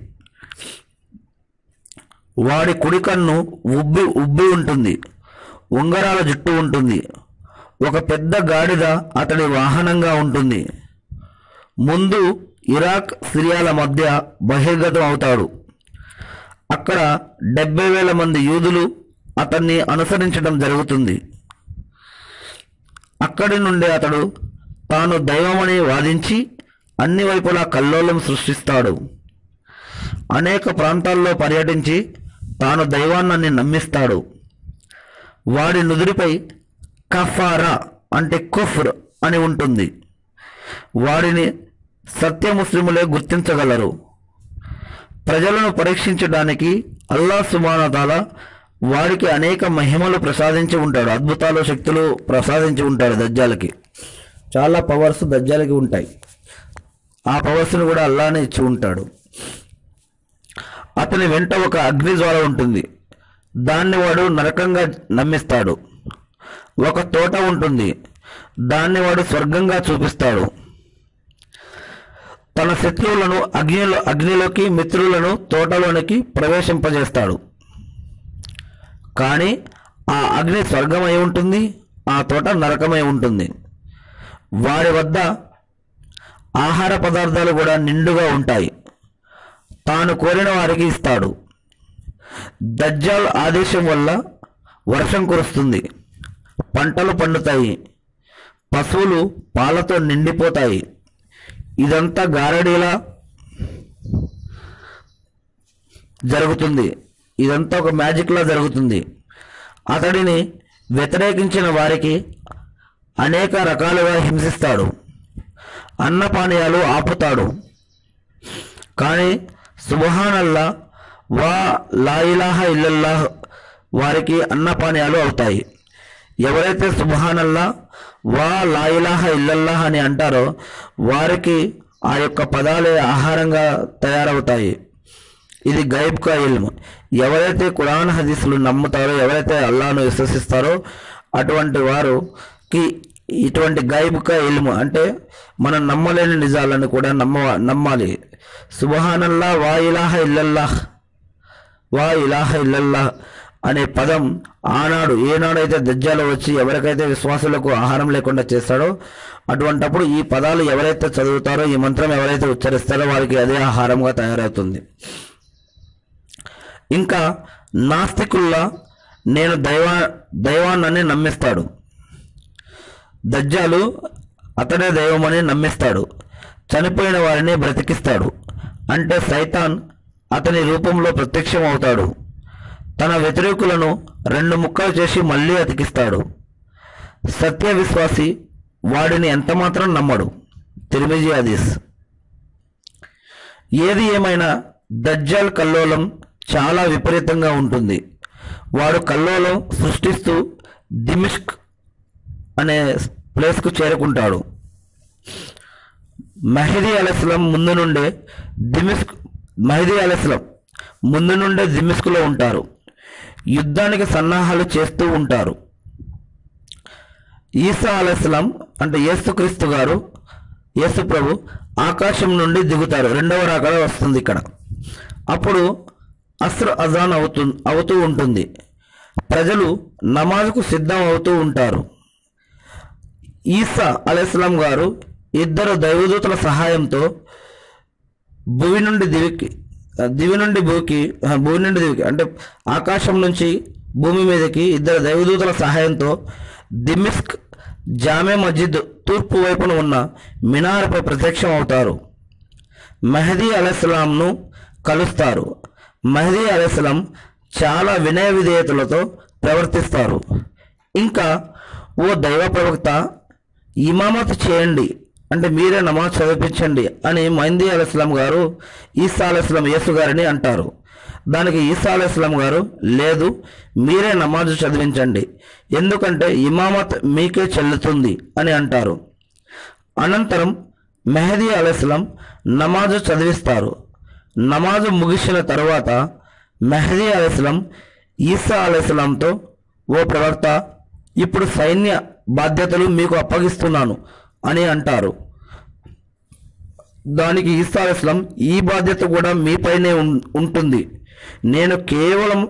[SPEAKER 1] వాడి కుడి కన్ను ఉబ్బి ఉంటుంది. ఉంగరాల జుట్టు ఉంటుంది. ఒక పెద్ద గాడిద అతడి వాహనంగా ఉంటుంది. ముందు ఇరాక్, సిరియాల మధ్య బహిర్గతం అవుతాడు. అక్కడ 70,000 మంది యూదులు అతన్ని అనుసరించడం జరుగుతుంది. అక్కడి నుండి అతడు తాను దైవమని వాదించి అన్ని వైపులా కల్లోలం సృష్టిస్తాడు. అనేక ప్రాంతాల్లో పర్యటించి తాను దైవాన్ని నమ్మిస్తాడు. వాడి నుదురిపై కఫారా అంటే కుఫ్ర్ అని ఉంటుంది. వాడిని సత్య ముస్లిములే గుర్తించగలరు. ప్రజలను పరీక్షించడానికి అల్లాహ్ సుబ్హానహు వ తఆలా వాడికి అనేక మహిమలు ప్రసాదించి ఉంటాడు. అద్భుతాలు, శక్తులు ప్రసాదించి ఉంటాడు. దజ్జాలకి చాలా పవర్స్ దజ్జాలకి ఉంటాయి. ఆ పవర్స్ని కూడా అల్లాహనే ఇచ్చి ఉంటాడు. అతని వెంట ఒక అగ్నిజ్వాల ఉంటుంది. దాన్ని వాడు నరకంగా నమ్మిస్తాడు. ఒక తోట ఉంటుంది. దాన్ని వాడు స్వర్గంగా చూపిస్తాడు. తన శత్రువులను అగ్నిలోకి, మిత్రులను తోటలోనికి ప్రవేశింపజేస్తాడు. కానీ ఆ అగ్ని స్వర్గమై ఉంటుంది, ఆ తోట నరకమై ఉంటుంది. వాడి వద్ద ఆహార పదార్థాలు కూడా నిండుగా ఉంటాయి. తాను కోరిన వారికి ఇస్తాడు. దజ్జాల్ ఆదేశం వల్ల వర్షం కురుస్తుంది, పంటలు పండుతాయి, పశువులు పాలతో నిండిపోతాయి. ఇదంతా గారడీలా జరుగుతుంది. ఇదంతా ఒక మ్యాజిక్లా జరుగుతుంది. అతడిని వ్యతిరేకించిన వారికి అనేక రకాలుగా హింసిస్తాడు. అన్నపానీయాలు ఆపుతాడు. కానీ సుబ్హానల్లా వా లా ఇలాహా ఇల్లల్లాహ్ వారికి అన్నపానీయాలు అవుతాయి. ఎవరైతే సుబ్హానల్లా వా లా ఇలాహా ఇల్లల్లాహ్ అని అంటారో వారికి ఆ యొక్క పదాలే ఆహారంగా తయారవుతాయి. ఇది గైబ్ కా ఇల్మ్. ఎవరైతే ఖురాన్ హదీసులు నమ్ముతారో, ఎవరైతే అల్లాహ్ను విశ్వసిస్తారో అటువంటి వారికి ఇటువంటి గైబ్ కా ఇల్మ్ అంటే మనం నమ్మలేని నిజాలను కూడా నమ్మాలి. సుబ్హానల్లా వా ఇలాహా ఇల్లల్లాహ్, వా ఇలాహా ఇల్లల్లాహ్ అనే పదం ఏనాడైతే దజ్జాలు వచ్చి ఎవరికైతే విశ్వాసులకు ఆహారం లేకుండా చేస్తాడో అటువంటప్పుడు ఈ పదాలు ఎవరైతే చదువుతారో, ఈ మంత్రం ఎవరైతే ఉచ్చరిస్తారో వారికి అదే ఆహారంగా తయారవుతుంది. ఇంకా నాస్తికుల్లా నేను దైవాన్నని నమ్మిస్తాడు. దజ్జాలు అతడే దైవమని నమ్మిస్తాడు. చనిపోయిన వారిని బ్రతికిస్తాడు. అంటే సైతాన్ అతని రూపంలో ప్రత్యక్షం అవుతాడు. తన వ్యతిరేకులను 2 ముక్కలు చేసి మళ్ళీ అతికిస్తాడు. సత్య విశ్వాసి వాడిని ఎంతమాత్రం నమ్మడు. తిర్మిజీ హదీస్. ఏది ఏమైనా దజ్జాల్ కల్లోలం చాలా విపరీతంగా ఉంటుంది. వాడు కల్లోలం సృష్టిస్తూ దిమిష్క్ అనే ప్లేస్కు చేరుకుంటాడు. మహదీ అలైహిస్సలాం ముందు నుండే దిమిష్క్లో ఉంటారు. యుద్ధానికి సన్నాహాలు చేస్తూ ఉంటారు. ఈసా అలైహిస్సలాం అంటే యేసు ప్రభు ఆకాశం నుండి దిగుతారు. 2వ రాకడ వస్తుంది ఇక్కడ. అప్పుడు అస్ర్ అజాన్ అవుతూ ఉంటుంది. ప్రజలు నమాజ్కు సిద్ధం అవుతూ ఉంటారు. ఈసా అలైహిస్సలాం గారు 2 దైవదూతల సహాయంతో భూమి నుండి దివికి అంటే ఆకాశం నుంచి భూమి మీదకి 2 దైవదూతల సహాయంతో దిమిష్క్ జామే మస్జిద్ తూర్పు వైపున ఉన్న మినార్పై ప్రత్యక్షం అవుతారు. మహదీ అలైహిస్సలాంను కలుస్తారు. మహదీ అలైహిస్సలాం చాలా వినయ విధేయతలతో ప్రవర్తిస్తారు. ఇంకా ఓ దైవ ప్రవక్త, ఇమామత్ చేయండి అంటే మీరే నమాజ్ చదివించండి అని మహదీ అలైహిస్సలాం గారు ఈసా అలైహిస్సలాం యేసు గారిని అంటారు. దానికి ఈసా అలైహిస్సలాం గారు, లేదు, మీరే నమాజ్ చదివించండి, ఎందుకంటే ఇమామత్ మీకే చెల్లుతుంది అని అంటారు. అనంతరం మహదీ అలైహిస్సలాం నమాజు చదివిస్తారు. నమాజు ముగిసిన తరువాత మహదీ అలైహిస్సలాం ఈసా అలైహిస్సలాంతో, ఓ ప్రవక్త, ఇప్పుడు సైన్య బాధ్యతలు మీకు అప్పగిస్తున్నాను అని అంటారు. దానికి ఈసా అలైహిస్సలాం, ఈ బాధ్యత కూడా మీపైనే ఉంటుంది. నేను కేవలం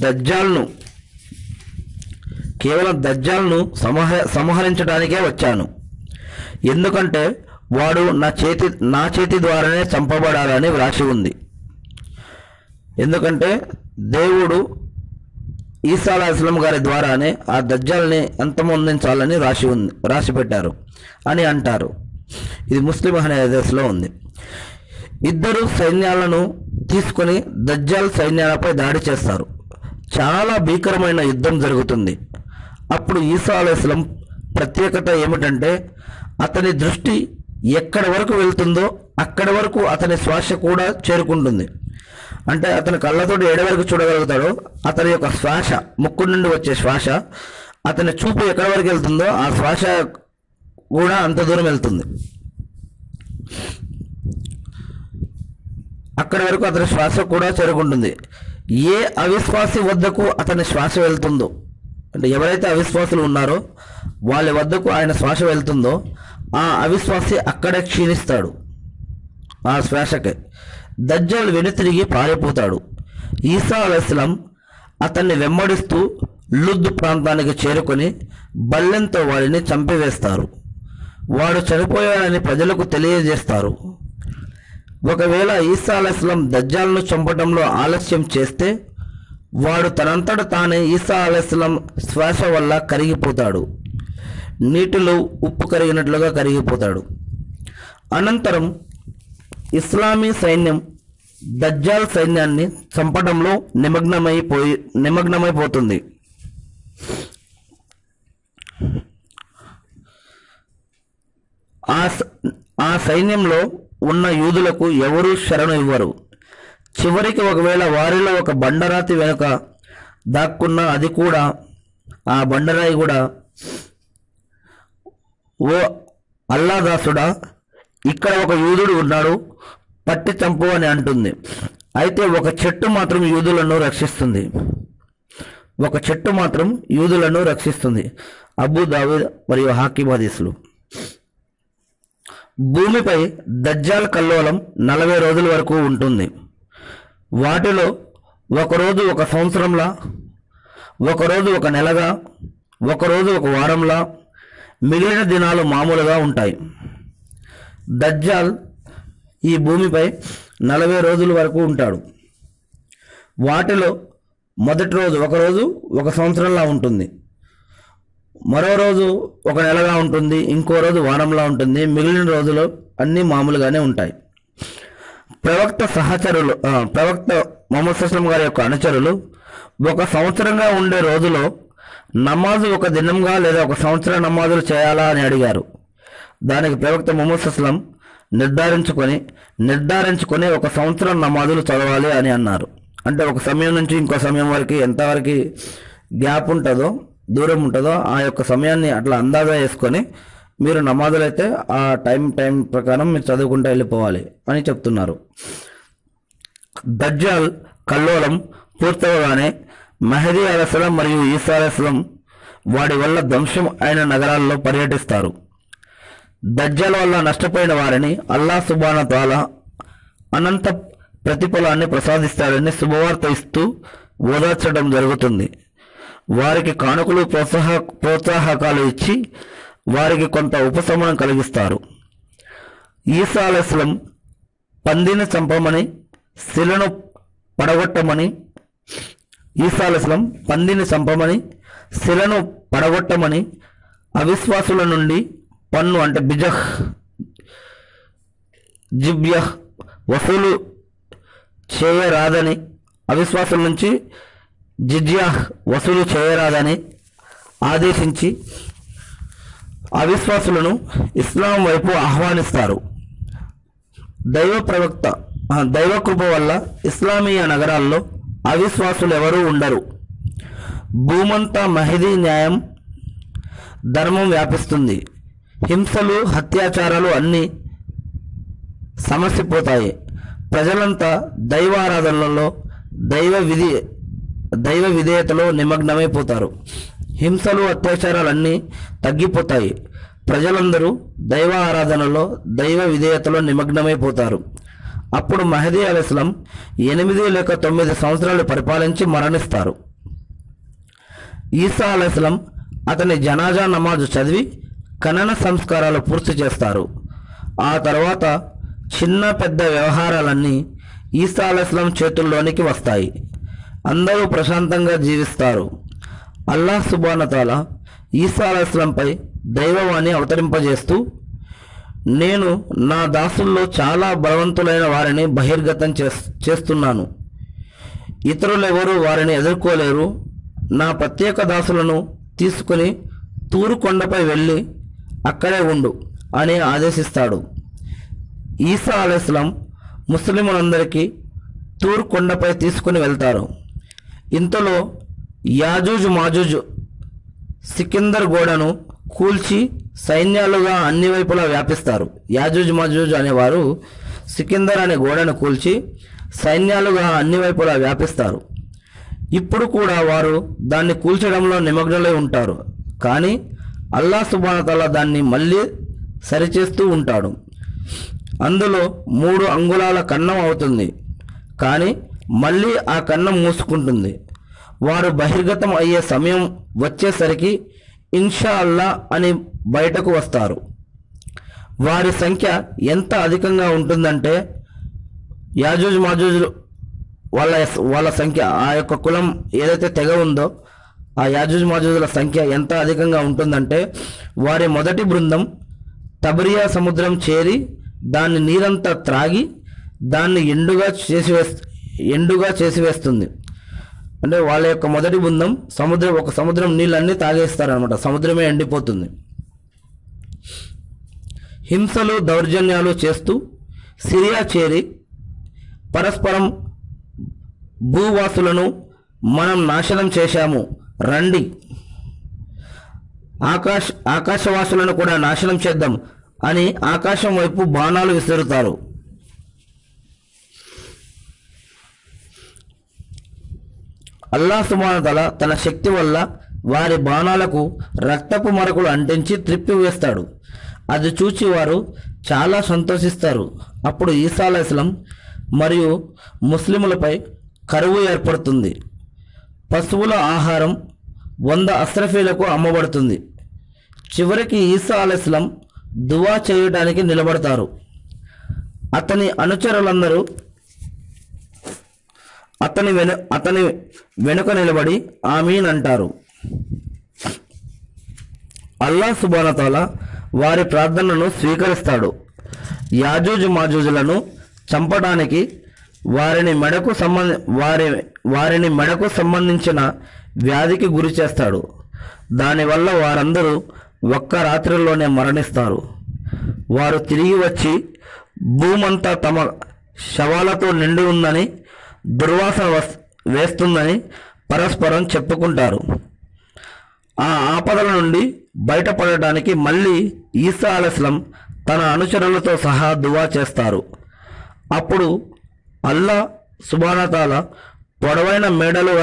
[SPEAKER 1] దజ్జాల్ను సంహరించడానికే వచ్చాను, ఎందుకంటే వాడు నా చేతి ద్వారానే చంపబడాలని వ్రాసి ఉంది. ఎందుకంటే దేవుడు ఈసా అలైహిస్సలాం గారి ద్వారానే ఆ దజ్జాల్ని అంతమొందించాలని రాసి పెట్టారు అని అంటారు. ఇది ముస్లిం అనే హదీస్లో ఉంది. 2 సైన్యాలను తీసుకొని దజ్జాల్ సైన్యాలపై దాడి చేస్తారు. చాలా భీకరమైన యుద్ధం జరుగుతుంది. అప్పుడు ఈసా అలైహిస్సలాం ప్రత్యేకత ఏమిటంటే అతని దృష్టి ఎక్కడి వరకు వెళ్తుందో అక్కడి వరకు అతని శ్వాస కూడా చేరుకుంటుంది. అంటే అతని కళ్ళతోటి ఎడ వరకు చూడగలుగుతాడో అతని యొక్క శ్వాస, ముక్కు నుండి వచ్చే శ్వాస, అతని చూపు ఎక్కడి వరకు వెళ్తుందో ఆ శ్వాస కూడా అంత దూరం వెళ్తుంది. అక్కడి వరకు అతని శ్వాస కూడా చేరుకుంటుంది. ఏ అవిశ్వాసి వద్దకు అతని శ్వాస వెళ్తుందో, అంటే ఎవరైతే అవిశ్వాసులు ఉన్నారో వాళ్ళ వద్దకు ఆయన శ్వాస వెళ్తుందో ఆ అవిశ్వాసి అక్కడే క్షీణిస్తాడు. ఆ శ్వాసకే దజ్జాల్ వెనుతిరిగి పారిపోతాడు. ఈసా అలైహిస్సలాం అతన్ని వెంబడిస్తూ లుద్ ప్రాంతానికి చేరుకొని బల్లెంతో వాడిని చంపివేస్తారు. వాడు చనిపోయాడని ప్రజలకు తెలియజేస్తారు. ఒకవేళ ఈసా అలైహిస్సలాం దజ్జాల్ను చంపడంలో ఆలస్యం చేస్తే వాడు తనంతట తానే ఈసా అలైహిస్సలాం శ్వాస వల్ల కరిగిపోతాడు. నీటిలో ఉప్పు కరిగినట్లుగా కరిగిపోతాడు. అనంతరం ఇస్లామీ సైన్యం దజ్జాల్ సైన్యాన్ని చంపడంలో నిమగ్నమైపోతుంది. ఆ సైన్యంలో ఉన్న యూదులకు ఎవరూ శరణు ఇవ్వరు. చివరికి ఒకవేళ వారిలో ఒక బండరాతి వెనుక దాక్కున్న అది కూడా, ఆ బండరాయి కూడా, ఓ అల్లాదాసుడా, ఇక్కడ ఒక యూదుడు ఉన్నాడు, పట్టి చంపు అని అంటుంది. అయితే ఒక చెట్టు మాత్రం యూదులను రక్షిస్తుంది. అబూ దావూద్ మరియు హాకిమ్ హదీసులు. భూమిపై దజ్జాల్ కల్లోలం 40 రోజుల వరకు ఉంటుంది. వాటిలో ఒక రోజు 1 సంవత్సరంలా, ఒకరోజు ఒక నెలగా, ఒకరోజు ఒక వారంలా, మిగిలిన దినాలు మామూలుగా ఉంటాయి. దజ్జాల్ ఈ భూమిపై 40 రోజుల వరకు ఉంటాడు. వాటిలో మొదటి రోజు ఒకరోజు ఒక సంవత్సరంలా ఉంటుంది, మరో రోజు ఒక నెలగా ఉంటుంది, ఇంకో రోజు వారంలా ఉంటుంది, మిగిలిన రోజులు అన్నీ మామూలుగానే ఉంటాయి. ప్రవక్త ముహమ్మద్ సల్లం గారి యొక్క అనుచరులు ఒక సంవత్సరంగా ఉండే రోజులో నమాజు ఒక దినంగా లేదా ఒక సంవత్సరం నమాజులు చేయాలా అని అడిగారు. దానికి ప్రవక్త ముహమ్మద్ సల్లం నిర్ధారించుకొని ఒక సంవత్సరం నమాజులు చదవాలి అని అన్నారు. అంటే ఒక సమయం నుంచి ఇంకో సమయం వరకు ఎంతవరకు గ్యాప్ ఉంటుందో, దూరం ఉంటుందో ఆ యొక్క సమయాన్ని అట్లా అందాజా వేసుకొని మీరు నమాజులు అయితే ఆ టైం ప్రకారం మీరు చదువుకుంటూ వెళ్ళిపోవాలి అని చెప్తున్నారు. దజ్జాల్ కల్లోలం పూర్తవగానే మహదీ అలైహిస్సలాం మరియు ఈసా అలైహిస్సలాం వాడి వల్ల ధ్వంసం అయిన నగరాల్లో పర్యటిస్తారు. దజ్జాల్ వల్ల నష్టపోయిన వారిని అల్లాహ్ సుబ్హానహు వ తఆలా అనంత ప్రతిఫలాన్ని ప్రసాదిస్తాడని శుభవార్త ఇస్తూ ఓదార్చడం జరుగుతుంది. వారికి కానుకలు ప్రోత్సాహకాలు ఇచ్చి వారికి కొంత ఉపశమనం కలిగిస్తారు. ఈసా అలైహిస్సలాం పందిని చంపమని, శిలను పడగొట్టమని అవిశ్వాసుల నుండి పన్ను అంటే జిబ్యహ్ వసూలు చేయరాదని, అవిశ్వాసుల నుంచి జిజ్యాహ్ వసూలు చేయరాదని ఆదేశించి అవిశ్వాసులను ఇస్లాం వైపు ఆహ్వానిస్తారు. దైవకృప వల్ల ఇస్లామీయ నగరాల్లో అవిశ్వాసులు ఎవరూ ఉండరు. భూమంతా మహదీ న్యాయం, ధర్మం వ్యాపిస్తుంది. హింసలు, అత్యాచారాలు అన్నీ సమసిపోతాయి. ప్రజలంతా దైవారాధనలలో, దైవ విధేయతలో నిమగ్నమైపోతారు. హింసలు, అత్యాచారాలన్నీ తగ్గిపోతాయి. ప్రజలందరూ దైవ ఆరాధనలో, దైవ విధేయతలో నిమగ్నమైపోతారు. అప్పుడు మహదీ అలైహిస్సలాం 8 లేక 9 సంవత్సరాలు పరిపాలించి మరణిస్తారు. ఈసా అలైహిస్సలాం అతని జనాజా నమాజు చదివి ఖనన సంస్కారాలు పూర్తి చేస్తారు. ఆ తర్వాత చిన్న పెద్ద వ్యవహారాలన్నీ ఈసా అలైహిస్సలాం చేతుల్లోనికి వస్తాయి. అందరూ ప్రశాంతంగా జీవిస్తారు. అల్లాహ్ సుబ్హానహు వ తఆలా ఈసా అలైహిస్సలాంపై దైవవాణి అవతరింపజేస్తూ, నేను నా దాసుల్లో చాలా బలవంతులైన వారిని బహిర్గతం చేస్తున్నాను. ఇతరులెవరూ వారిని ఎదుర్కోలేరు. నా ప్రత్యేక దాసులను తీసుకుని తూరు కొండపై వెళ్ళి అక్కడే ఉండు అని ఆదేశిస్తాడు. ఈసా అలైహిస్సలాం ముస్లిములందరికీ తూరు కొండపై తీసుకుని వెళ్తారు. ఇంతలో యాజూజ్ మాజూజ్ సికిందర్ గోడను కూల్చి సైన్యాలుగా అన్ని వైపులా వ్యాపిస్తారు. యాజూజ్ మాజూజ్ అనేవారు సికిందర్ అనే గోడను కూల్చి సైన్యాలుగా అన్ని వైపులా వ్యాపిస్తారు. ఇప్పుడు కూడా వారు దాన్ని కూల్చడంలో నిమగ్నులై ఉంటారు. కానీ అల్లాహ్ సుబ్హానహు వ తఆలా దాన్ని మళ్ళీ సరిచేస్తూ ఉంటాడు. అందులో 3 అంగుళాల కన్నం అవుతుంది, కానీ మళ్ళీ ఆ కన్నం మూసుకుంటుంది. వారు బహిర్గతం అయ్యే సమయం వచ్చేసరికి ఇన్షా అల్లా అని బయటకు వస్తారు. వారి సంఖ్య ఎంత అధికంగా ఉంటుందంటే, యాజూజ్ మాజూజ్ వాళ్ళ సంఖ్య, ఆ యొక్క కులం ఏదైతే తెగ ఉందో ఆ యాజూజ్ మాజూజుల సంఖ్య ఎంత అధికంగా ఉంటుందంటే, వారి మొదటి బృందం తబరియా సముద్రం చేరి దాన్ని నీరంతా త్రాగి దాన్ని ఎండుగా చేసివేస్తుంది. అంటే వాళ్ళ యొక్క మొదటి బృందం సముద్రం నీళ్ళన్నీ తాగేస్తారనమాట. సముద్రమే ఎండిపోతుంది. హింసలు, దౌర్జన్యాలు చేస్తూ సిరియా చేరి పరస్పరం భూవాసులను మనం నాశనం చేశాము, రండి, ఆకాశవాసులను కూడా నాశనం చేద్దాం అని ఆకాశం వైపు బాణాలు విసురుతారు. అల్లాహ్ సుబ్హానహు వ తఆలా తన శక్తి వల్ల వారి బాణాలకు రక్తపు మరకలు అంటించి త్రిప్పివేస్తాడు. అది చూచి వారు చాలా సంతోషిస్తారు. అప్పుడు ఈసా అలైహిస్సలాం మరియు ముస్లిములపై కరువు ఏర్పడుతుంది. పశువుల ఆహారం 100 అస్రఫీలకు అమ్మబడుతుంది. చివరికి ఈసా అలైహిస్సలాం దువా చేయడానికి నిలబడతారు. అతని అనుచరులందరూ అతని వెనుక నిలబడి ఆమీన్ అంటారు. అల్లాహ్ సుబ్హానహు వ తఆలా వారి ప్రార్థనను స్వీకరిస్తాడు. యాజూజ్ మాజూజులను చంపడానికి వారిని మెడకు సంబంధించిన వ్యాధికి గురి చేస్తాడు. దానివల్ల వారందరూ ఒక్క రాత్రిలోనే మరణిస్తారు. వారు తిరిగి వచ్చి భూమంతా తమ శవాలతో నిండి ఉందని, దుర్వాసన వేస్తుందని పరస్పరం చెప్పుకుంటారు. ఆ ఆపదల నుండి బయటపడడానికి మళ్ళీ ఈసా అలైహిస్సలాం తన అనుచరులతో సహా దువా చేస్తారు. అప్పుడు అల్లాహ్ సుబ్హానహు వ తఆలా పొడవైన మెడలు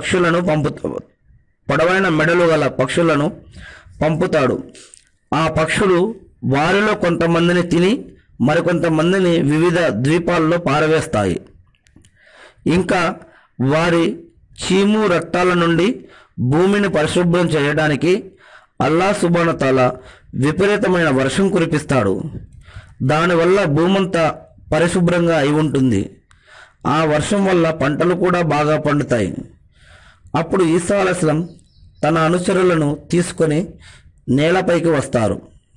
[SPEAKER 1] గల పక్షులను పంపుతాడు. ఆ పక్షులు వారిలో కొంతమందిని తిని మరికొంతమందిని వివిధ ద్వీపాల్లో పారవేస్తాయి. ఇంకా వారి చీము రక్తాల నుండి భూమిని పరిశుభ్రం చేయడానికి అల్లాహ్ సుబ్హానహు వ తఆలా విపరీతమైన వర్షం కురిపిస్తాడు. దానివల్ల భూమంతా పరిశుభ్రంగా అయి ఉంటుంది. ఆ వర్షం వల్ల పంటలు కూడా బాగా పండుతాయి. అప్పుడు ఈసా అలైహిస్సలాం తన అనుచరులను తీసుకొని నేలపైకి వస్తారు.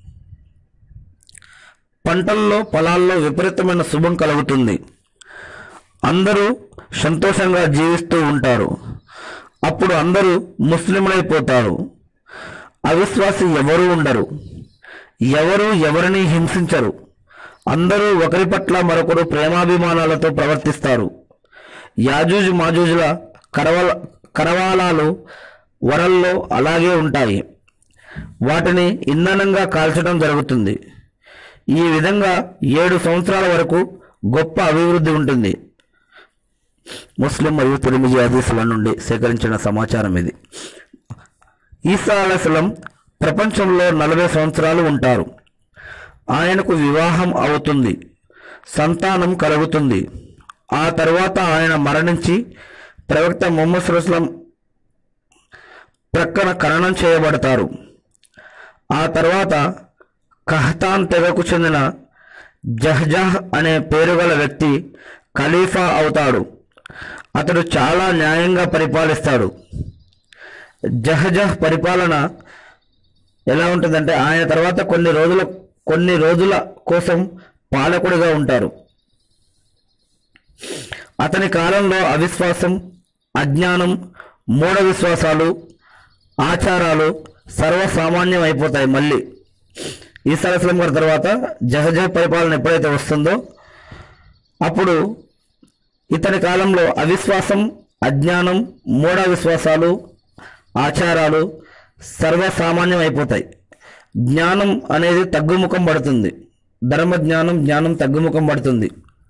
[SPEAKER 1] పంటల్లో పొలాల్లో విపరీతమైన శుభం కలుగుతుంది. అందరూ సంతోషంగా జీవిస్తూ ఉంటారు. అప్పుడు అందరూ ముస్లింలైపోతారు. అవిశ్వాసి ఎవరూ ఉండరు. ఎవరు ఎవరిని హింసించరు. అందరూ ఒకరి పట్ల మరొకరు ప్రేమాభిమానాలతో ప్రవర్తిస్తారు. యాజూజ్ మాజూజుల కరవాలాలు వరల్లో అలాగే ఉంటాయి. వాటిని ఇంధనంగా కాల్చడం జరుగుతుంది. ఈ విధంగా 7 సంవత్సరాల వరకు గొప్ప అభివృద్ధి ఉంటుంది. ముస్లిం మరియు తిర్మిజీ హదీసుల నుండి సేకరించిన సమాచారం ఇది. ఈసా అలైహిస్సలాం ప్రపంచంలో 40 సంవత్సరాలు ఉంటారు. ఆయనకు వివాహం అవుతుంది, సంతానం కలుగుతుంది. ఆ తర్వాత ఆయన మరణించి ప్రవక్త ముహమ్మద్ సల్లల్లాహు అలైహి వసల్లం ప్రక్కన ఖననం చేయబడతారు. ఆ తర్వాత కహతాన్ తెగకు చెందిన జహ్జహ్ అనే పేరుగల వ్యక్తి ఖలీఫా అవుతాడు. అతడు చాలా న్యాయంగా పరిపాలిస్తాడు. జహ్జహ్ పరిపాలన ఎలా ఉంటుందంటే ఆయన తర్వాత కొన్ని రోజుల కోసం పాలకుడిగా ఉంటారు. అతని కాలంలో అవిశ్వాసం, అజ్ఞానం, మూఢ విశ్వాసాలు, ఆచారాలు సర్వసామాన్యం అయిపోతాయి. మళ్ళీ ఈసా అలైహిస్సలాం గారి తర్వాత జహజహ్ పరిపాలన ఎప్పుడైతే వస్తుందో అప్పుడు ఇతని కాలంలో అవిశ్వాసం, అజ్ఞానం, మూఢ విశ్వాసాలు, ఆచారాలు సర్వసామాన్యం అయిపోతాయి. జ్ఞానం అనేది తగ్గుముఖం పడుతుంది. జ్ఞానం తగ్గుముఖం పడుతుంది.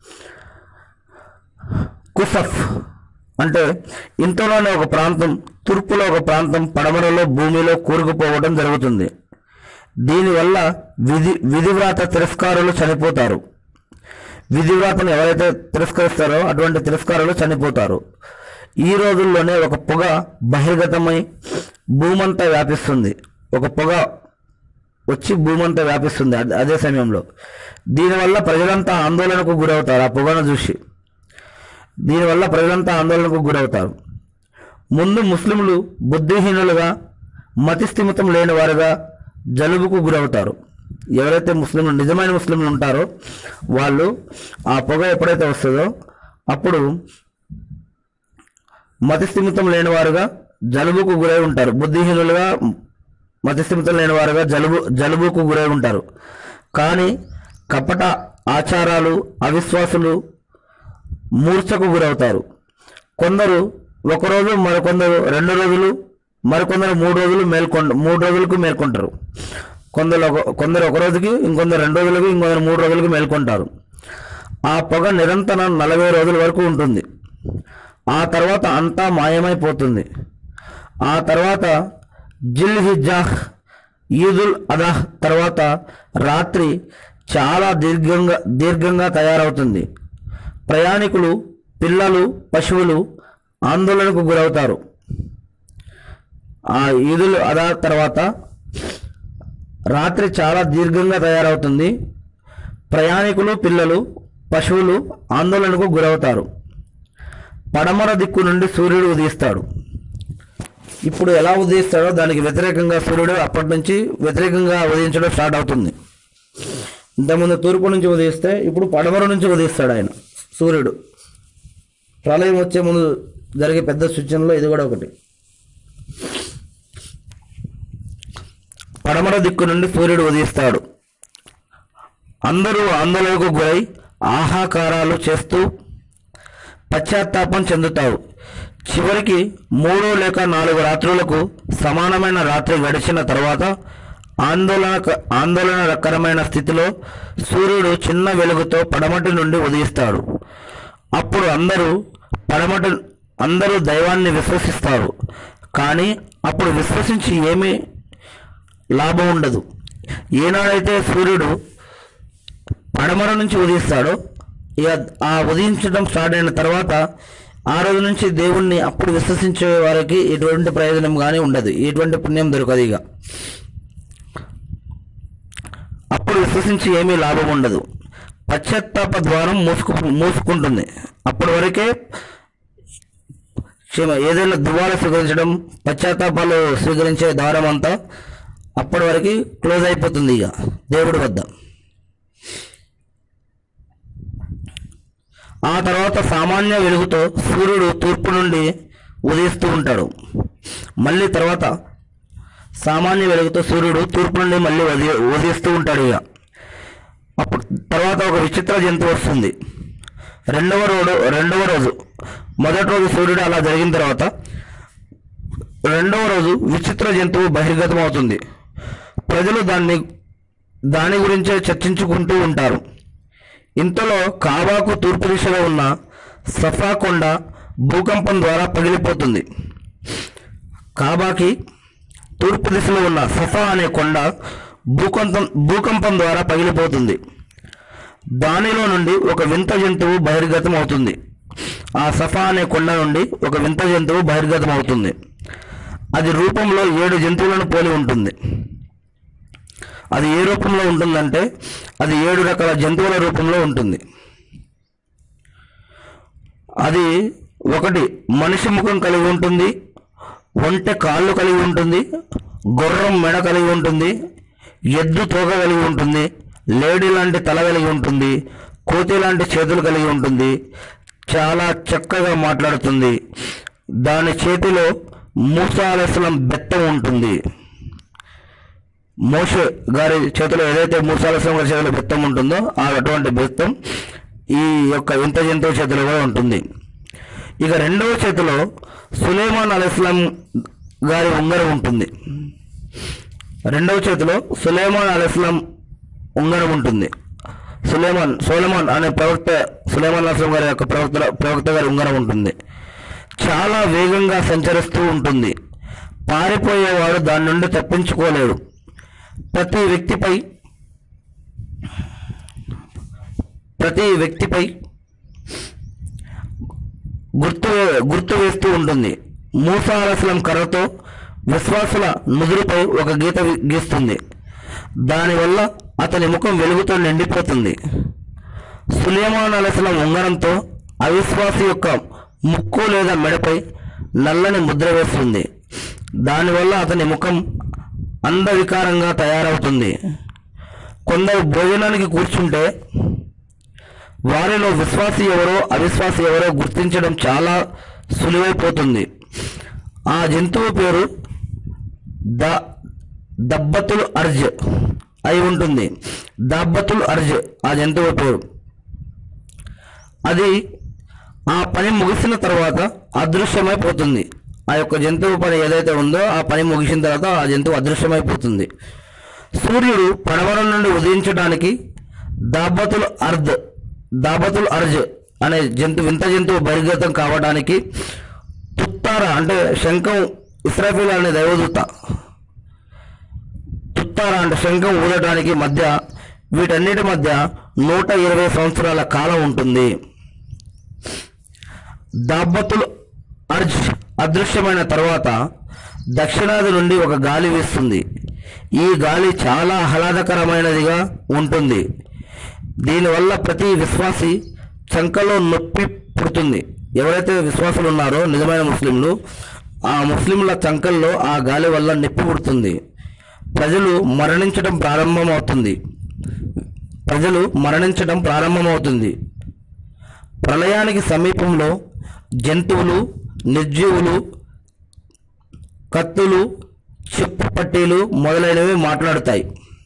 [SPEAKER 1] కుసఫ్ అంటే ఇంతలోనే ఒక ప్రాంతం, తూర్పులో ఒక ప్రాంతం, పడమరలో భూమిలో కూరుకుపోవడం జరుగుతుంది. దీనివల్ల విధివ్రాత తిరస్కారులు చనిపోతారు. విధివ్రాతను ఎవరైతే తిరస్కరిస్తారో అటువంటి తిరస్కారులు చనిపోతారు. ఈ రోజుల్లోనే ఒక పొగ బహిర్గతమై భూమంతా వ్యాపిస్తుంది. ఒక పొగ వచ్చి భూమంతా వ్యాపిస్తుంది అదే సమయంలో. దీనివల్ల ప్రజలంతా ఆందోళనకు గురవుతారు. ఆ పొగను చూసి దీనివల్ల ప్రజలంతా ఆందోళనకు గురవుతారు. ముందు ముస్లింలు బుద్ధిహీనులుగా, మతిస్థిమితం లేని వారుగా జలుబుకు గురవుతారు. ఎవరైతే నిజమైన ముస్లింలు ఉంటారో వాళ్ళు ఆ పొగ ఎప్పుడైతే వస్తుందో అప్పుడు మతిస్థిమితం లేని వారుగా జలుబుకు గురై ఉంటారు. బుద్ధిహీనులుగా, మతిస్థిమితం లేని వారుగా జలుబుకు గురై ఉంటారు. కానీ కపట ఆచారాలు, అవిశ్వాసులు మూర్ఛకు గురవుతారు. కొందరు ఒకరోజు, మరికొందరు 2 రోజులు, మరికొందరు 3 రోజులకు మేల్కొంటారు. కొందరు ఒక రోజుకి, ఇంకొందరు 2 రోజులకు, ఇంకొందరు 3 రోజులకు మేల్కొంటారు. ఆ పొగ నిరంతరం 40 రోజుల వరకు ఉంటుంది. ఆ తర్వాత అంతా మాయమైపోతుంది. ఆ తర్వాత జిల్హిజ్జాహ్, ఈదుల్ అదా తర్వాత రాత్రి చాలా దీర్ఘంగా తయారవుతుంది. ప్రయాణికులు, పిల్లలు, పశువులు ఆందోళనకు గురవుతారు. ఆ ఈదుల్ అదా తర్వాత రాత్రి చాలా దీర్ఘంగా తయారవుతుంది. ప్రయాణికులు, పిల్లలు, పశువులు ఆందోళనకు గురవుతారు. పడమర దిక్కు నుండి సూర్యుడు ఉదయిస్తాడు. ఇప్పుడు ఎలా ఉదయిస్తాడో దానికి వ్యతిరేకంగా సూర్యుడు అప్పటి నుంచి వ్యతిరేకంగా ఉదయించడం స్టార్ట్ అవుతుంది. ఇంతకుముందు తూర్పు నుంచి ఉదయిస్తే ఇప్పుడు పడమర నుంచి ఉదయిస్తాడు ఆయన సూర్యుడు. ప్రళయం వచ్చే ముందు జరిగే పెద్ద సూచనలో ఇది కూడా ఒకటి. పడమర దిక్కు నుండి సూర్యుడు ఉదయిస్తాడు. అందరూ ఆందోళనకు గురై ఆహాకారాలు చేస్తూ పశ్చాత్తాపం చెందుతారు. చివరికి 3 లేక 4 రాత్రులకు సమానమైన రాత్రి గడిచిన తర్వాత ఆందోళనకరమైన స్థితిలో సూర్యుడు చిన్న వెలుగుతో పడమటి నుండి ఉదయిస్తాడు. అప్పుడు అందరూ దైవాన్ని విశ్వసిస్తారు. కానీ అప్పుడు విశ్వసించి ఏమీ లాభం ఉండదు. ఏనాడైతే సూర్యుడు పడమర నుంచి ఉదయిస్తాడో ఇక ఆ ఉదయించడం స్టార్ట్ అయిన తర్వాత ఆ రోజు నుంచి దేవుణ్ణి అప్పుడు విశ్వసించే వారికి ఎటువంటి ప్రయోజనం కానీ ఉండదు, ఎటువంటి పుణ్యం దొరకదు. ఇక అప్పుడు విశ్వసించి ఏమీ లాభం ఉండదు. పశ్చాత్తాప ద్వారం మూసుకుంటుంది. అప్పటి వరకే ఏదైనా దువ్వాలు స్వీకరించడం, పశ్చాత్తాపాలు స్వీకరించే ద్వారం అంతా అప్పటి వరకు క్లోజ్ అయిపోతుంది ఇక దేవుడి వద్ద. ఆ తర్వాత సామాన్య వెలుగుతో సూర్యుడు తూర్పు నుండి ఉదయిస్తూ ఉంటాడు. మళ్ళీ తర్వాత సామాన్య వెలుగుతో సూర్యుడు తూర్పు నుండి మళ్ళీ ఉదయిస్తూ ఉంటాడు. ఇక అప్పుడు తర్వాత ఒక విచిత్ర జంతువు వస్తుంది. రెండవ రోజు మొదటి రోజు సూర్యుడు అలా జరిగిన తర్వాత రెండవ రోజు విచిత్ర జంతువు బహిర్గతం అవుతుంది. ప్రజలు దాని గురించే చర్చించుకుంటూ ఉంటారు. ఇంతలో కాబాకు తూర్పు దిశలో ఉన్న సఫా కొండ భూకంపం ద్వారా పగిలిపోతుంది. కాబాకి తూర్పు దిశలో ఉన్న సఫా అనే కొండ భూకంపం ద్వారా పగిలిపోతుంది. దానిలో నుండి ఒక వింత జంతువు బహిర్గతం అవుతుంది. ఆ సఫా అనే కొండ నుండి ఒక వింత జంతువు బహిర్గతం అవుతుంది. అది రూపంలో 7 జంతువులను పోలి ఉంటుంది. అది ఏ రూపంలో ఉంటుందంటే అది 7 రకాల జంతువుల రూపంలో ఉంటుంది. అది ఒకటి మనిషి ముఖం కలిగి ఉంటుంది, ఒంటె కాళ్ళు కలిగి ఉంటుంది, గుర్రం మెడ కలిగి ఉంటుంది, ఎద్దు తోక కలిగి ఉంటుంది, లేడీ లాంటి తల కలిగి ఉంటుంది, కోతి లాంటి చేతులు కలిగి ఉంటుంది, చాలా చక్కగా మాట్లాడుతుంది. దాని చేతిలో మూసా అలైహిస్సలాం బెత్తం ఉంటుంది. మోషే గారి చేతిలో ఏదైతే మూసా అలైహిస్సలాం గారి చేతిలో బెత్తం ఉంటుందో అటువంటి బెత్తం ఈ యొక్క వింత జంతువు చేతిలో కూడా ఉంటుంది. ఇక రెండవ చేతిలో సులైమాన్ అలైహిస్సలాం గారి ఉంగరం ఉంటుంది. రెండవ చేతిలో సులైమాన్ అలైహిస్సలాం ఉంగరం ఉంటుంది. సోలమాన్ అనే ప్రవక్త సులైమాన్ అలైహిస్సలాం గారి యొక్క ప్రవక్త గారి ఉంగరం ఉంటుంది. చాలా వేగంగా సంచరిస్తూ ఉంటుంది. పారిపోయేవాడు దాని నుండి తప్పించుకోలేడు. ప్రతి వ్యక్తిపై గుర్తు వేస్తూ ఉంటుంది. మూసా అలైహిస్సలాం కర్రతో విశ్వాసుల నుదురుపై ఒక గీత గీస్తుంది. దానివల్ల అతని ముఖం వెలుగుతో నిండిపోతుంది. సులైమాన్ అలైహిస్సలాం ఉంగరంతో అవిశ్వాసి యొక్క ముక్కు లేదా మెడపై నల్లని ముద్ర వేస్తుంది. దానివల్ల అతని ముఖం అందవికారంగా తయారవుతుంది. కొందరు భోజనానికి కూర్చుంటే వారిలో విశ్వాసి ఎవరో అవిశ్వాసి ఎవరో గుర్తించడం చాలా సులువైపోతుంది. ఆ జంతువు పేరు దబ్బతుల్ అర్జ్ అయి ఉంటుంది. దబ్బతుల్ అర్జ్ ఆ జంతువు పేరు. అది ఆ పని ముగిసిన తర్వాత అదృశ్యమైపోతుంది. ఆ యొక్క జంతువు పని ఏదైతే ఉందో ఆ పని ముగిసిన తర్వాత ఆ జంతువు అదృశ్యమైపోతుంది. సూర్యుడు పడమర నుండి ఉదయించడానికి దాబతుల్ అర్జ్ అనే వింత జంతువు బహిర్గతం కావడానికి తుత్తారా అంటే శంఖం, ఇస్రాఫీల్ అనే దైవదూత తుత్తారా అంటే శంఖం ఊదటానికి మధ్య వీటన్నిటి మధ్య 120 సంవత్సరాల కాలం ఉంటుంది. దాబతుల్ అర్జ్ అదృశ్యమైన తర్వాత దక్షిణాది నుండి ఒక గాలి వీస్తుంది. ఈ గాలి చాలా ఆహ్లాదకరమైనదిగా ఉంటుంది. దీనివల్ల ప్రతి విశ్వాసి చంకలో నొప్పి పుడుతుంది. ఎవరైతే విశ్వాసులు ఉన్నారో నిజమైన ముస్లింలు, ఆ ముస్లింల చంకల్లో ఆ గాలి వల్ల నొప్పి పుడుతుంది. ప్రజలు మరణించడం ప్రారంభమవుతుంది. ప్రళయానికి సమీపంలో జంతువులు, నిర్జీవులు, కత్తులు, చెప్పు పట్టీలు మొదలైనవి మాట్లాడుతాయి.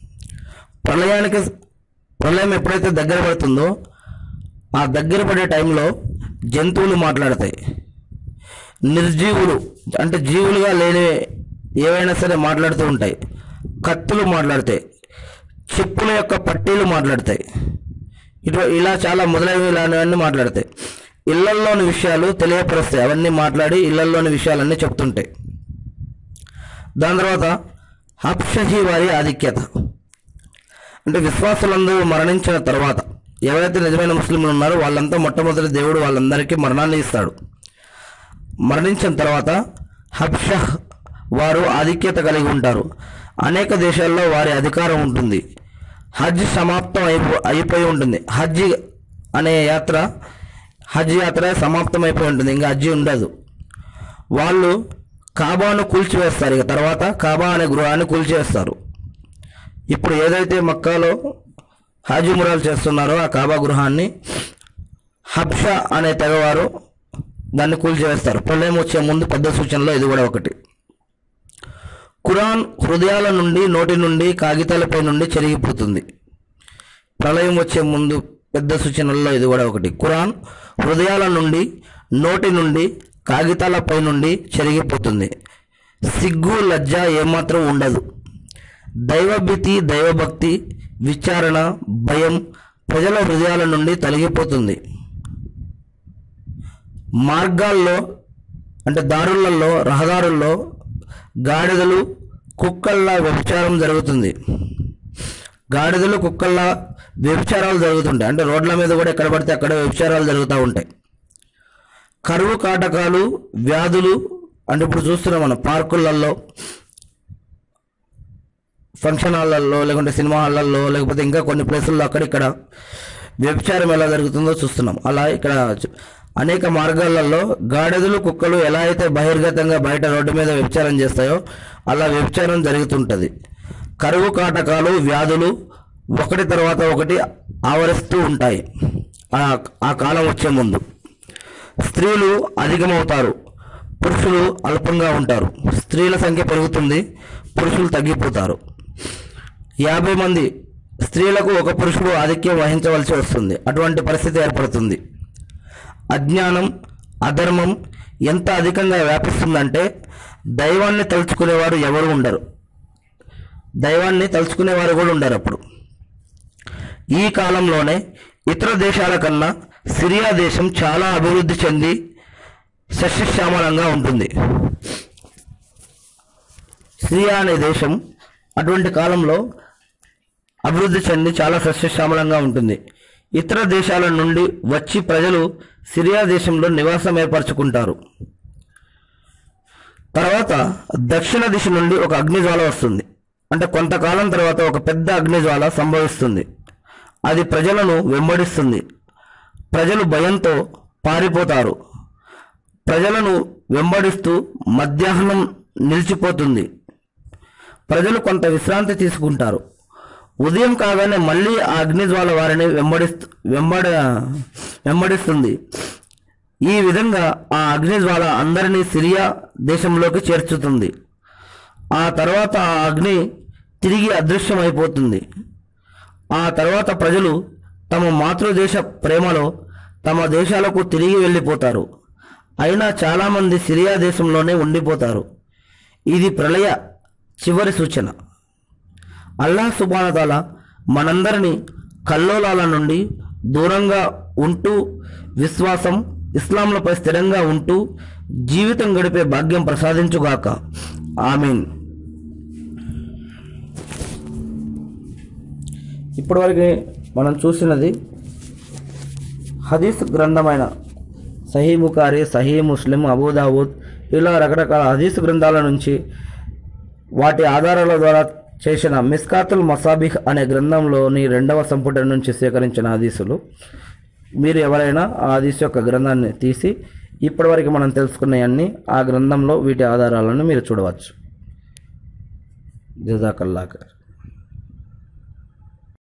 [SPEAKER 1] ప్రళయం ఎప్పుడైతే దగ్గర పడుతుందో ఆ దగ్గర పడే టైంలో జంతువులు మాట్లాడతాయి. నిర్జీవులు అంటే జీవులుగా లేని ఏవైనా సరే మాట్లాడుతూ ఉంటాయి. కత్తులు మాట్లాడతాయి. చెప్పుల యొక్క పట్టీలు మాట్లాడతాయి. ఇలా చాలా మొదలైనవి ఇలాంటివన్నీ మాట్లాడతాయి. ఇళ్లల్లోని విషయాలు తెలియపరుస్తాయి. అవన్నీ మాట్లాడి ఇళ్లల్లోని విషయాలన్నీ చెప్తుంటాయి. దాని తర్వాత హబ్షహీ వారి ఆధిక్యత అంటే విశ్వాసులందరూ మరణించిన తర్వాత ఎవరైతే నిజమైన ముస్లింలు ఉన్నారో వాళ్ళంతా మొట్టమొదటి దేవుడు వాళ్ళందరికీ మరణాన్ని ఇస్తాడు. మరణించిన తర్వాత హబ్షహ్ వారు ఆధిక్యత కలిగి ఉంటారు. అనేక దేశాల్లో వారి అధికారం ఉంటుంది. హజ్ సమాప్తం అయిపోయి ఉంటుంది. హజ్ యాత్ర సమాప్తం అయిపోయి ఉంటుంది. ఇంకా హజ్ ఉండదు. వాళ్ళు కాబాను కూల్చివేస్తారు. ఇక తర్వాత కాబా అనే గృహాన్ని కూల్చివేస్తారు. ఇప్పుడు ఏదైతే మక్కాలో హజ్ ఉమ్రాలు చేస్తున్నారో ఆ కాబా గృహాన్ని హబ్షా అనే తెగవారు దాన్ని కూల్చివేస్తారు. ప్రళయం వచ్చే ముందు పెద్ద సూచనలో ఇది కూడా ఒకటి. ఖురాన్ హృదయాల నుండి, నోటి నుండి, కాగితాలపై నుండి చెరిగిపోతుంది. ప్రళయం వచ్చే ముందు పెద్ద సూచనల్లో ఇది కూడా ఒకటి. ఖురాన్ హృదయాల నుండి, నోటి నుండి, కాగితాలపై నుండి చెరిగిపోతుంది. సిగ్గు, లజ్జ ఏమాత్రం ఉండదు. దైవభీతి, దైవభక్తి, విచారణ, భయం ప్రజల హృదయాల నుండి తొలగిపోతుంది. మార్గాల్లో అంటే దారులలో, రహదారుల్లో గాడిదలు, కుక్కల్లా వ్యభిచారం జరుగుతుంది. గాడిదలు, కుక్కల్లా వ్యభిచారాలు జరుగుతుంటాయి. అంటే రోడ్ల మీద కూడా ఎక్కడ పడితే అక్కడ వ్యభిచారాలు జరుగుతూ ఉంటాయి. కరువు కాటకాలు, వ్యాధులు అంటే ఇప్పుడు చూస్తున్నాం మనం పార్కులలో, ఫంక్షన్ హాళ్ళల్లో, లేకుంటే సినిమా హాళ్ళల్లో, లేకపోతే ఇంకా కొన్ని ప్లేసుల్లో అక్కడిక్కడ వ్యభిచారం ఎలా జరుగుతుందో చూస్తున్నాం. అలా ఇక్కడ అనేక మార్గాలలో గాడిదలు, కుక్కలు ఎలా అయితే బహిర్గతంగా బయట రోడ్డు మీద వ్యభిచారం చేస్తాయో అలా వ్యభిచారం జరుగుతుంటుంది. కరువు కాటకాలు, వ్యాధులు ఒకటి తర్వాత ఒకటి ఆవరిస్తూ ఉంటాయి. ఆ కాలం వచ్చే ముందు స్త్రీలు అధికమవుతారు, పురుషులు అల్పంగా ఉంటారు. స్త్రీల సంఖ్య పెరుగుతుంది, పురుషులు తగ్గిపోతారు. 50 మంది స్త్రీలకు ఒక పురుషుడు ఆధిక్యం వహించవలసి వస్తుంది. అటువంటి పరిస్థితి ఏర్పడుతుంది. అజ్ఞానం, అధర్మం ఎంత అధికంగా వ్యాపిస్తుందంటే దైవాన్ని తలుచుకునేవారు ఎవరు ఉండరు. దైవాన్ని తలుచుకునేవారు కూడా ఉండరు. అప్పుడు ఈ కాలంలోనే ఇతర దేశాల కన్నా సిరియా దేశం చాలా అభివృద్ధి చెంది సస్యశ్యామలంగా ఉంటుంది. సిరియా అనే దేశం అటువంటి కాలంలో అభివృద్ధి చెంది చాలా సస్యశ్యామలంగా ఉంటుంది. ఇతర దేశాల నుండి వచ్చి ప్రజలు సిరియా దేశంలో నివాసం ఏర్పరచుకుంటారు. తర్వాత దక్షిణ దిశ నుండి ఒక అగ్నిజ్వాల వస్తుంది. అంటే కొంతకాలం తర్వాత ఒక పెద్ద అగ్నిజ్వాల సంభవిస్తుంది. అది ప్రజలను వెంబడిస్తుంది. ప్రజలు భయంతో పారిపోతారు. ప్రజలను వెంబడిస్తూ మధ్యాహ్నం నిలిచిపోతుంది. ప్రజలు కొంత విశ్రాంతి తీసుకుంటారు. ఉదయం కాగానే మళ్ళీ ఆ అగ్నిజ్వాల వారిని వెంబడిస్తుంది. ఈ విధంగా ఆ అగ్నిజ్వాల అందరినీ సిరియా దేశంలోకి చేర్చుతుంది. ఆ తర్వాత ఆ అగ్ని తిరిగి అదృశ్యమైపోతుంది. ఆ తర్వాత ప్రజలు తమ మాతృదేశ ప్రేమలో తమ దేశాలకు తిరిగి వెళ్ళిపోతారు. అయినా చాలామంది సిరియా దేశంలోనే ఉండిపోతారు. ఇది ప్రళయ చివరి సూచన. అల్లాహ్ సుబ్హానహు వ తఆలా మనందరినీ కల్లోలాల నుండి దూరంగా ఉంటూ విశ్వాసం, ఇస్లాంలపై స్థిరంగా ఉంటూ జీవితం గడిపే భాగ్యం ప్రసాదించుగాక. ఆమీన్. ఇప్పటివరకు మనం చూసినది హదీస్ గ్రంథమైన సహీ బుఖారీ, సహీ ముస్లిం, అబూ దావూద్,
[SPEAKER 2] ఇలా రకరకాల హదీసు గ్రంథాల నుంచి వాటి ఆధారాల ద్వారా చేసిన మిస్కాతుల్ మసాబిహ్ అనే గ్రంథంలోని 2వ సంపుటం నుంచి సేకరించిన హదీసులు. మీరు ఎవరైనా ఆ హదీసు యొక్క గ్రంథాన్ని తీసి ఇప్పటివరకు మనం తెలుసుకున్నవన్నీ ఆ గ్రంథంలో వీటి ఆధారాలను మీరు చూడవచ్చు. జజాకల్లాహ్ ఖైర్.